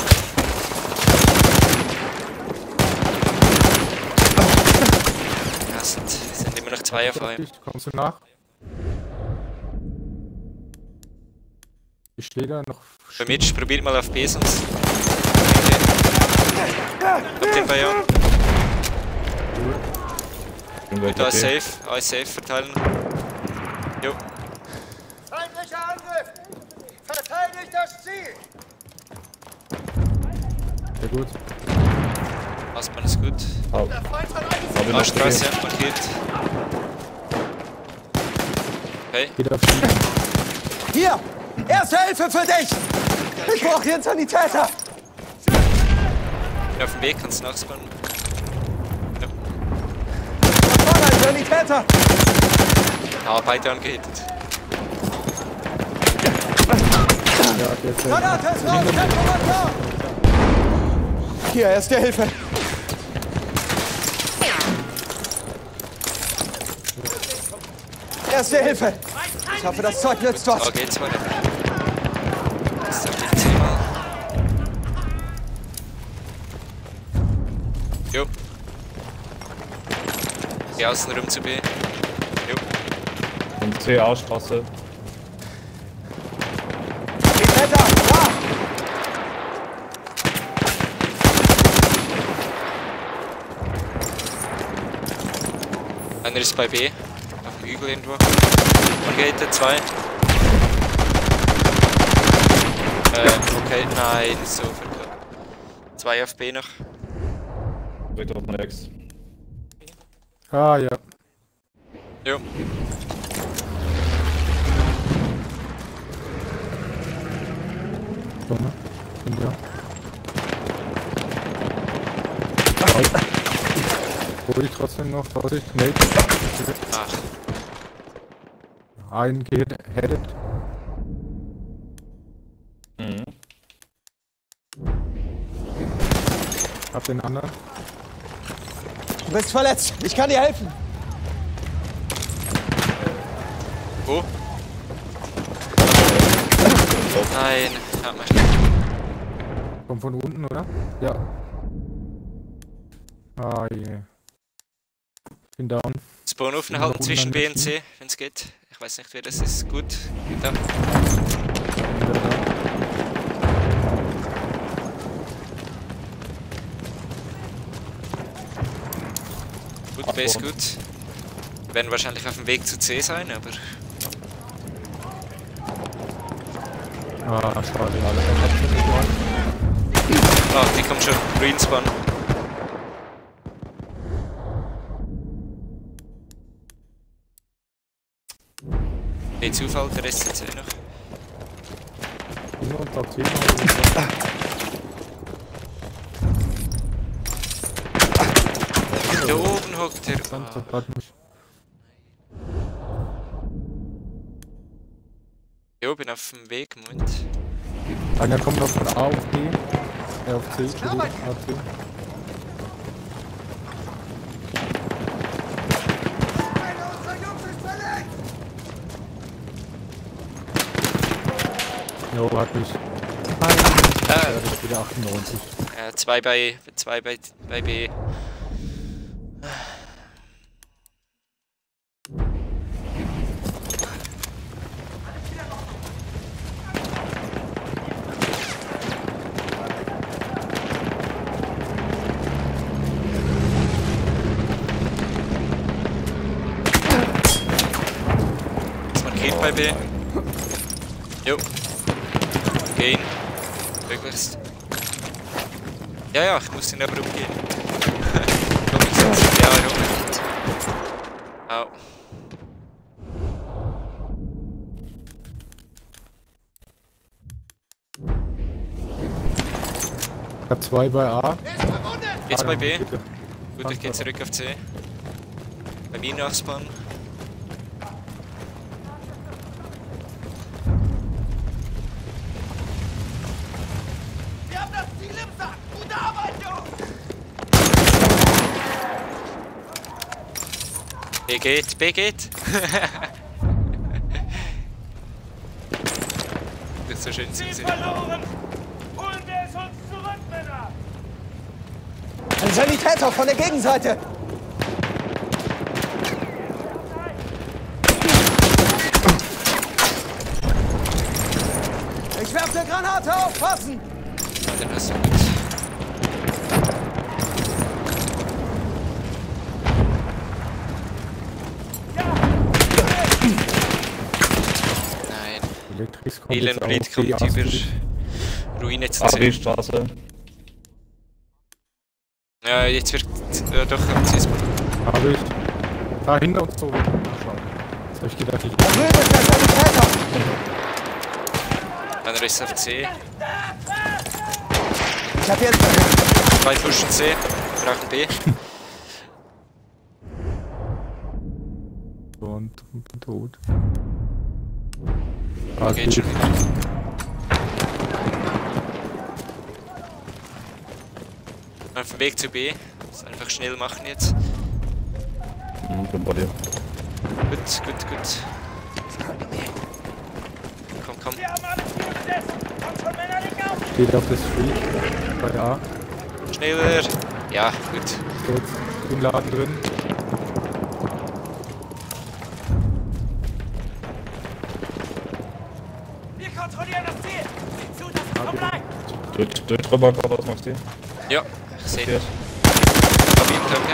Ja, sind immer noch 2 auf einem. Kommst du nach? Ich stehe da noch. Bei Mitch, probiert mal auf B sonst. Hab den bei A. Da ist safe, A ist safe, verteilen. Jo. Feindlicher Angriff! Verteidigt das Ziel! Sehr gut. Passmann ist gut. Der Feind hat einen A-Straße markiert. Okay, Geht auf die. Hier! Erste Hilfe für dich! Ich brauche hier einen Sanitäter! bin auf dem Weg, kannst du nachspawnen. Ja. Da vorne ein Sanitäter! Ah, beide angehittet. Ja, der ist Granate ist raus! Tempomator! Hier, erste Hilfe! Erste Hilfe! Ich hoffe, das Zeug nützt was. Da geht's weiter. Das ist auf die Thema. Jo. Geh außen rum zu B. Jo. Und C A-Straße. Sanitäter! Da! Einer ist bei B. Auf dem Hügel irgendwo. Margated 2. Okay, nein, so verkauft. 2 auf B noch. Direkt auf meine Ex. Ah, ja. Jo. So, ne? Sind ja. Hol ich trotzdem noch, Vorsicht, Nate. Ach, Ein geheadet. Mhm. Hab den anderen. Du bist verletzt. Ich kann dir helfen. wo? Nein, hat mich. Kommt von unten, oder? Ja. Ah, je. Bin down. Spawn aufhalten zwischen B und C, wenn es geht. Ich weiß nicht, wer das ist. Gut. Da. Wieder da. Gut, B ist gut. Wir werden wahrscheinlich auf dem Weg zu C sein, aber. Ah, schade, alle. Dann hab's nicht gemacht. Ach, die kommen schon. Greenspawn. Nee, Zufall, der Rest ist C noch. Nur und auf 10. Da oben hockt der. Dann grad nicht. Jo, bin auf dem Weg, Moment. Einer kommt noch von A auf B. Auf C, Entschuldigung, A auf C. Einer unserer Jungs ist verletzt! Jo, hat mich. Ja, das ist wieder 98. 2 bei B. Markiert bei B. Jo. Gehen. Möglichst. Ja, ja, ich muss ihn aber umgehen. Ja, Robert. Au. Ich hab 2 bei A. Jetzt bei B. Bitte. Gut, ich gehe zurück auf C. Bei mir nachspannen. Wir haben das Ziel im Sack! Gute Arbeit, Jungs! B geht, B geht. Das ist so schön zu sehen. Verloren! Holen wir es uns zurück, Männer! Ein Sanitäter von der Gegenseite! Ich werfe eine Granate, aufpassen! Ja, dann hast du gut. Nein. Elektris kommt Elend jetzt Blit auch. kommt Die über Astrid. Ruine zu sehen. AB-Straße. Ja, jetzt wird doch am C-Spawn. Hab ich. Da hinter uns so. Schade. Jetzt hab ich gedacht, ich. Da drüben ist der Sanitäter! Einer ist auf C. Ich hab jetzt... 2 pushen C. Brauchen B. Und bin tot. Geht schon wieder. Auf dem Weg zu B. Das einfach schnell machen jetzt. Bin bei dir. Gut, gut, gut. Komm, komm. Wir haben alles gesetzt! Kommt schon, Männer, nicht auf! Steht auf der Street. Bei A. Schneller. Ja, gut. Jetzt im Laden drin. Wir kontrollieren das Ziel! Sieh zu, dass es verbleibt! Durch drüber, was machst du? Ja, ich sehe Yes. das. Hab ihn, danke.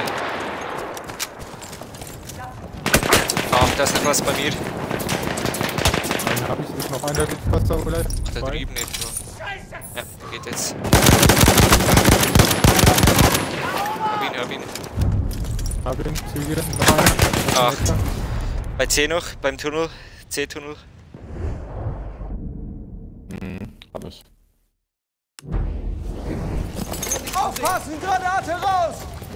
Ah, da ist noch was bei mir. Einen hab ich. Ist noch einer, der fast da oder? Da Zwei. drüben irgendwo. Scheiße! Ja, geht jetzt. Hab ihn. Hab ihn. Züge. Noch einer. Ach. Bei C noch, beim Tunnel. C-Tunnel. Hab ich. Aufpassen, Granate raus!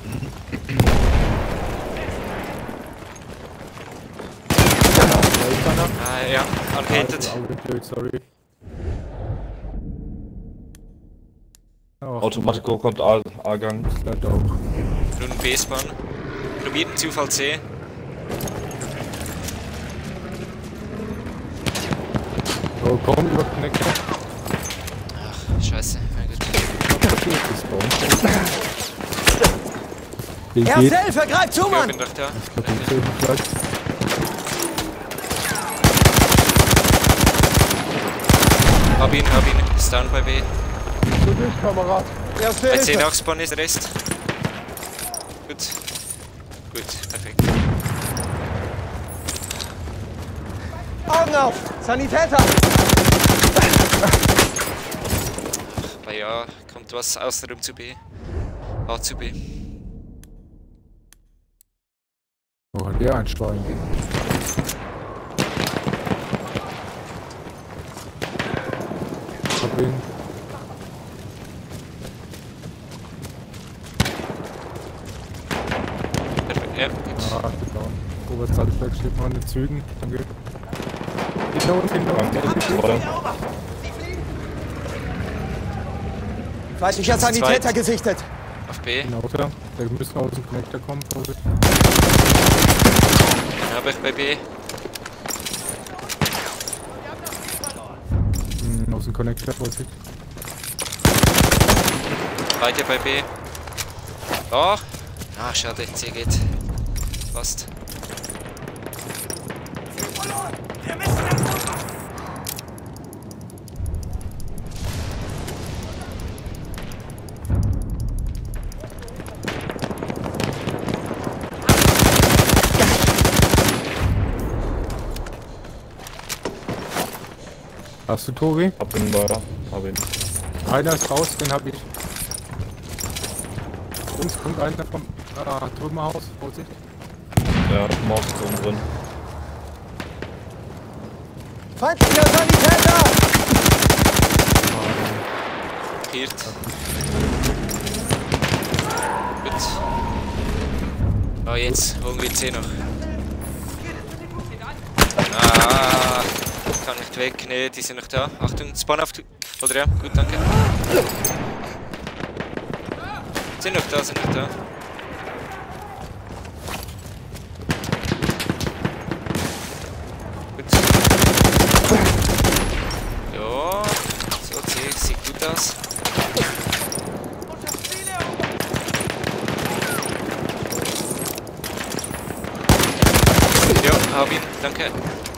Ah, ja, unhated. Sorry. Automatiko kommt A-Gang. Bleibt auch. Nun B-Spawn. Probiert einen Zufall C. Oh, komm, über Connector. Ach, scheiße. Na gut. Den Erste geht. Hilfe, greif zu, Ja, Mann! bin doch da. Den Film gleich. Hab ihn. Ist down bei B. Zu dich, Kamerad. Erste Bei C Hilfe! nachspannen ist Rest. Gut. Gut, perfekt. Augen auf! Sanitäter! Aber ja, kommt was außenrum zu B. A zu B. Oh, hat der ein Schwein. Hab ihn. Perfekt, ja, gut. Ah, genau. Robert Salzberg steht noch in den Zügen. Danke. Hinter uns. Oder? Feindlicher Sanitäter gesichtet! Auf B. Genau, da. Der müsste aus dem Connector kommen, Vorsicht. Dann habe ich bei B. Aus dem Connector, Vorsicht. Beide bei B. Oh! Ah, schade, C geht. Fast. Wir müssen das machen! Hast du Tobi? Hab ihn da. Hab ihn. Einer ist raus, den hab ich. Uns kommt einer vom Trümmerhaus, Vorsicht. Ja, Maus ist oben drin. Feindlicher Sanitäter! Markiert. Gut. Oh, jetzt holen wir C noch. Ah, kann nicht weg. Ne, die sind noch da. Achtung, Spawn auf. Oder ja, gut, danke. Sind noch da, sind noch da. Gut. Ja, so C sieht gut aus. Ja, hab ihn, danke.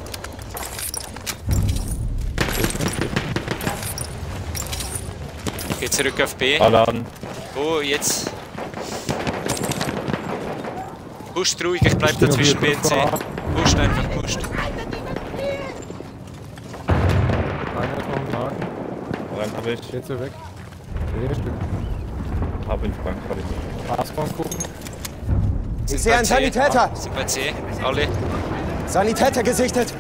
Geh zurück auf B. Alarm. Oh, jetzt. Pusht ruhig, ich bleib da zwischen B und C. Pusht einfach, pusht. Einer ist noch im Laden. Rein hab ich. Jetzt ist er weg. Nee, stimmt. Hab ihn, Frank. Hab ich. Fastbaum gucken. Sind Ich sehe bei einen C. Sanitäter! Sind bei C, alle. Sanitäter gesichtet!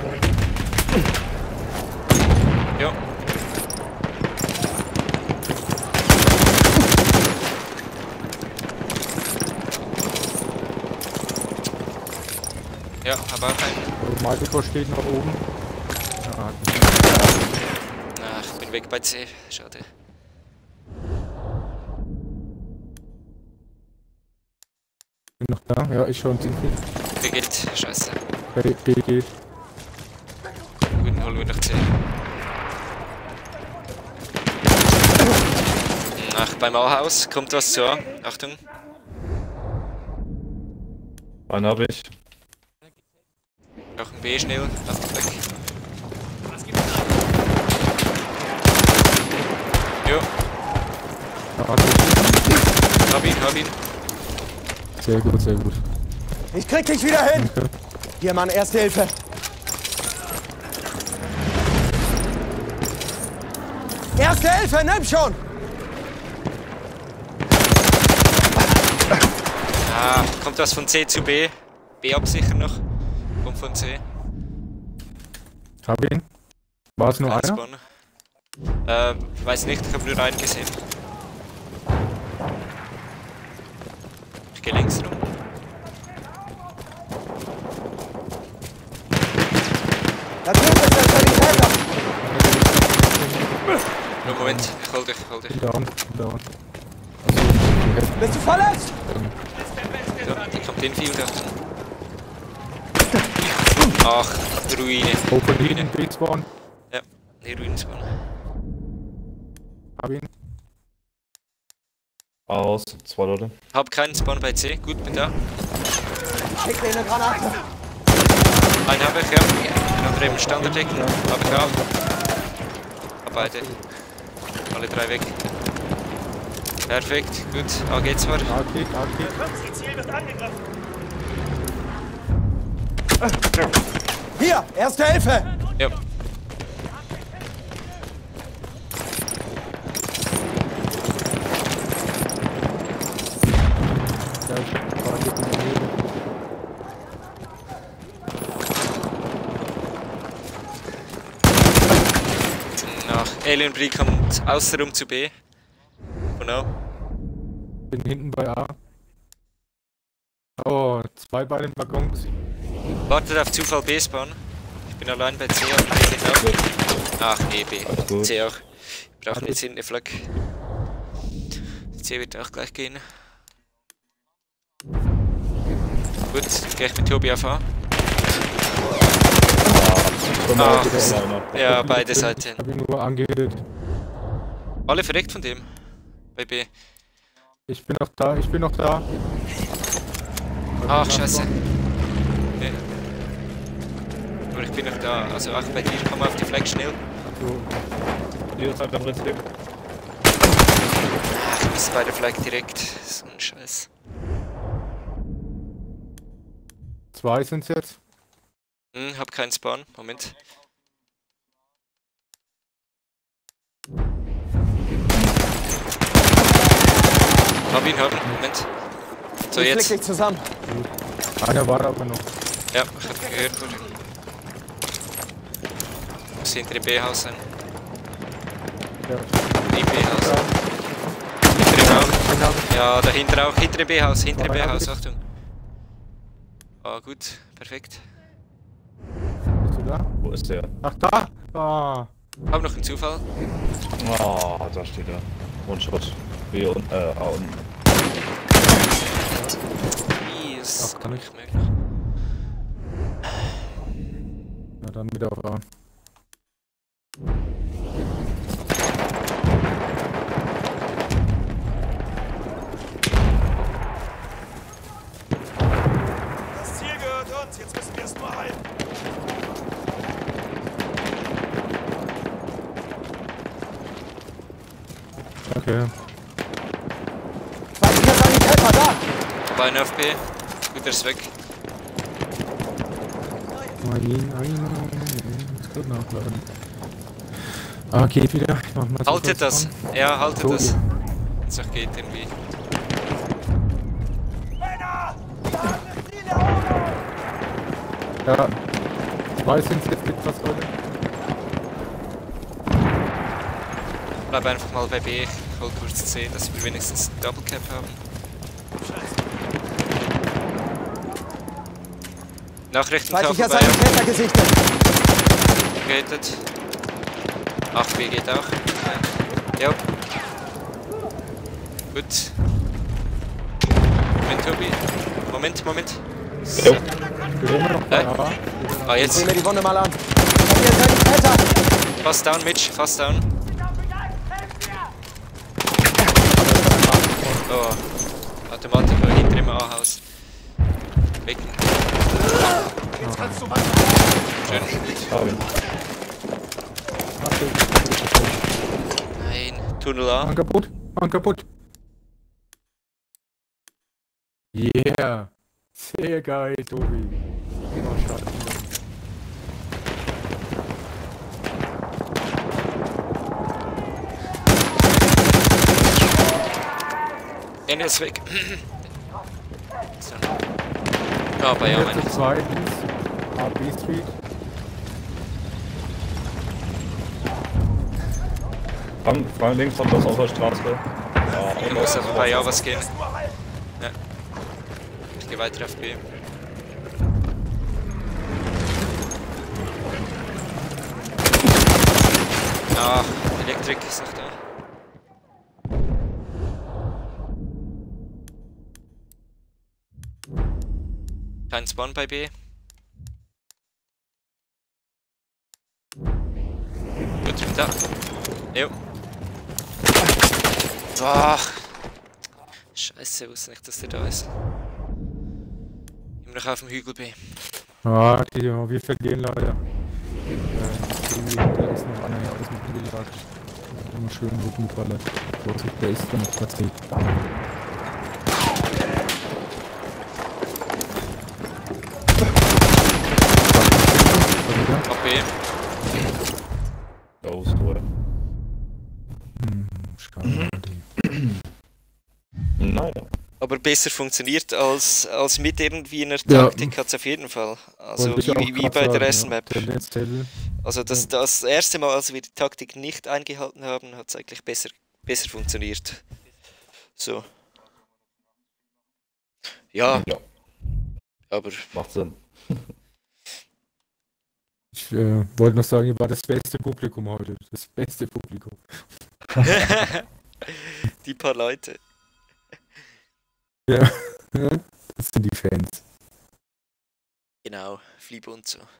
Ja. Ja, aber auch einen. Marco steht noch oben. Ja, Ach, ich bin weg bei C. Schade. bin noch da. Ja, ich schon ziemlich. B geht. Scheiße. B geht. Gut, dann holen wir noch C. Ach, beim A-Haus kommt was zu A. Achtung. Einen hab ich. Brauchen B schnell. Achtung, weg. Jo, Ja, hab ihn. sehr gut, sehr gut. Ich krieg dich wieder hin! Okay. Hier, Mann, Erste Hilfe! Erste Hilfe, nimm schon! Ah, kommt was von C zu B. B absichern noch. Kommt von C. Hab ihn. War es nur Kein einer? Spawn. Weiß nicht, ich habe nur einen gesehen. Ich geh links rum. Da drüben ist der Sanitäter! Nur Moment, ich hol dich. Down. Bist du verletzt? So, die kommt in Field. Ach, Ruine. Open Ruine. hinten, B-Spawn. Ja, die Ruinen spawn. Hab ihn. Aus. 2 Leute. Hab keinen Spawn bei C. Gut, bin da. Schick dir eine Granate! Einen habe ich, ja. Den anderen im Standarddecken. Hab ich auch. Hab beide. Alle drei weg. Perfekt, gut. A geht zwar. AK. Hier, Erste Hilfe! Ja. Da ist gerade in der Nähe. Nach Alien Brie kommt außenrum zu B. Genau. Bin hinten bei A. Oh, 2 bei den Waggons. Wartet auf Zufall B spawn. Ich bin allein bei C, aber B geht auch. Ach nee, B. Alles gut. C auch. Wir brauchen jetzt hinten eine Flak. C wird auch gleich gehen. Gut, geh ich mit Tobi auf A. Ach, ja, beide Seiten. Ich hab ihn nur angehittet. Alle verreckt von dem. Bei B. Ich bin noch da. Ach, scheiße. Nee. Aber ich bin noch da. Also auch bei dir, komm mal auf die Flag schnell. Hier ist halt am Prinzip. Ach, ich muss bei der Flag direkt. So ein Scheiß. 2 sind's jetzt. Hab keinen Spawn. Moment. Hab ihn, Moment. So, Ich jetzt. flick dich zusammen. Einer war aber noch. Ja, ich hab gehört, oder? Muss hinter dem B-Haus sein. Ja. Im B-Haus. Hinter dem auch. Ja, dahinter auch. Hinter dem B-Haus, hinter dem B-Haus, Achtung. Ah, gut, perfekt. Bist du da? Wo ist der? Ach, da! Ah. Hab noch einen Zufall. Ah, da steht er. One-Shot. B und, A unten. Wie ist Ach, kann ich. nicht möglich. Na dann wieder auf A. Das Ziel gehört uns, jetzt müssen wir es nur halten. Okay. Feindlicher Sanitäter, da! Aber ein auf B. Gut, der ist weg. Jetzt gut nachladen. Ah, geht wieder. Ich mach mal Haltet das. Ja, haltet So, das. Wenn's noch geht, irgendwie. Männer! Ja. Zwei sind jetzt mit was heute. Bleib einfach mal bei B. Ich hol kurz C, dass wir wenigstens einen Double Cap haben. Nachrichten Feindlicher bei Sanitäter gesichtet. gated. 8B geht auch. Ja. Gut. Moment, Tobi. Moment. Jo. Ich bin immer noch bei A. Ah, jetzt. Sieh mir die Wunde mal an. Feindlicher Sanitäter! Fast down, Mitch. Fast down. Oh. Automatiker hinter dem A-Haus. Weg. Jetzt kannst du weiter. Schön. Hab ihn. Nein. Tunnel A. Mann kaputt. Yeah. Sehr geil, Tobi. Oh, schade. Einer ist weg. So. Ah, bei A, meine Jetzt ich. zweitens. AB Street. Frank links von das auf der Straße. Ja, Ich muss aber bei A was gehen. Ja. Ich gehe weiter auf B. Ah, Elektrik ist noch da. Kein Spawn bei B. Gut, da. Jo. Ach. Scheiße, wusste nicht, dass der da ist. Immer noch auf dem Hügel B. Ah, wir verlieren leider. Da ist noch einer hier aus dem Hügelgejagt. Immer schön Rückenfalle. Vorsicht, der ist dann tatsächlich. Auf B. Ghost, oder? Schade. Naja. Aber besser funktioniert als mit irgendwie einer Ja. Taktik hat es auf jeden Fall. Also Wollte ich auch wie grad bei der sagen, ersten Map. Tendenziell. Also das erste Mal, als wir die Taktik nicht eingehalten haben, hat es eigentlich besser funktioniert. So. Ja, Ja, aber macht Sinn. Ich wollte noch sagen, ihr war das beste Publikum heute. Das beste Publikum. die paar Leute. Ja, das sind die Fans. Genau, Fliebe und so.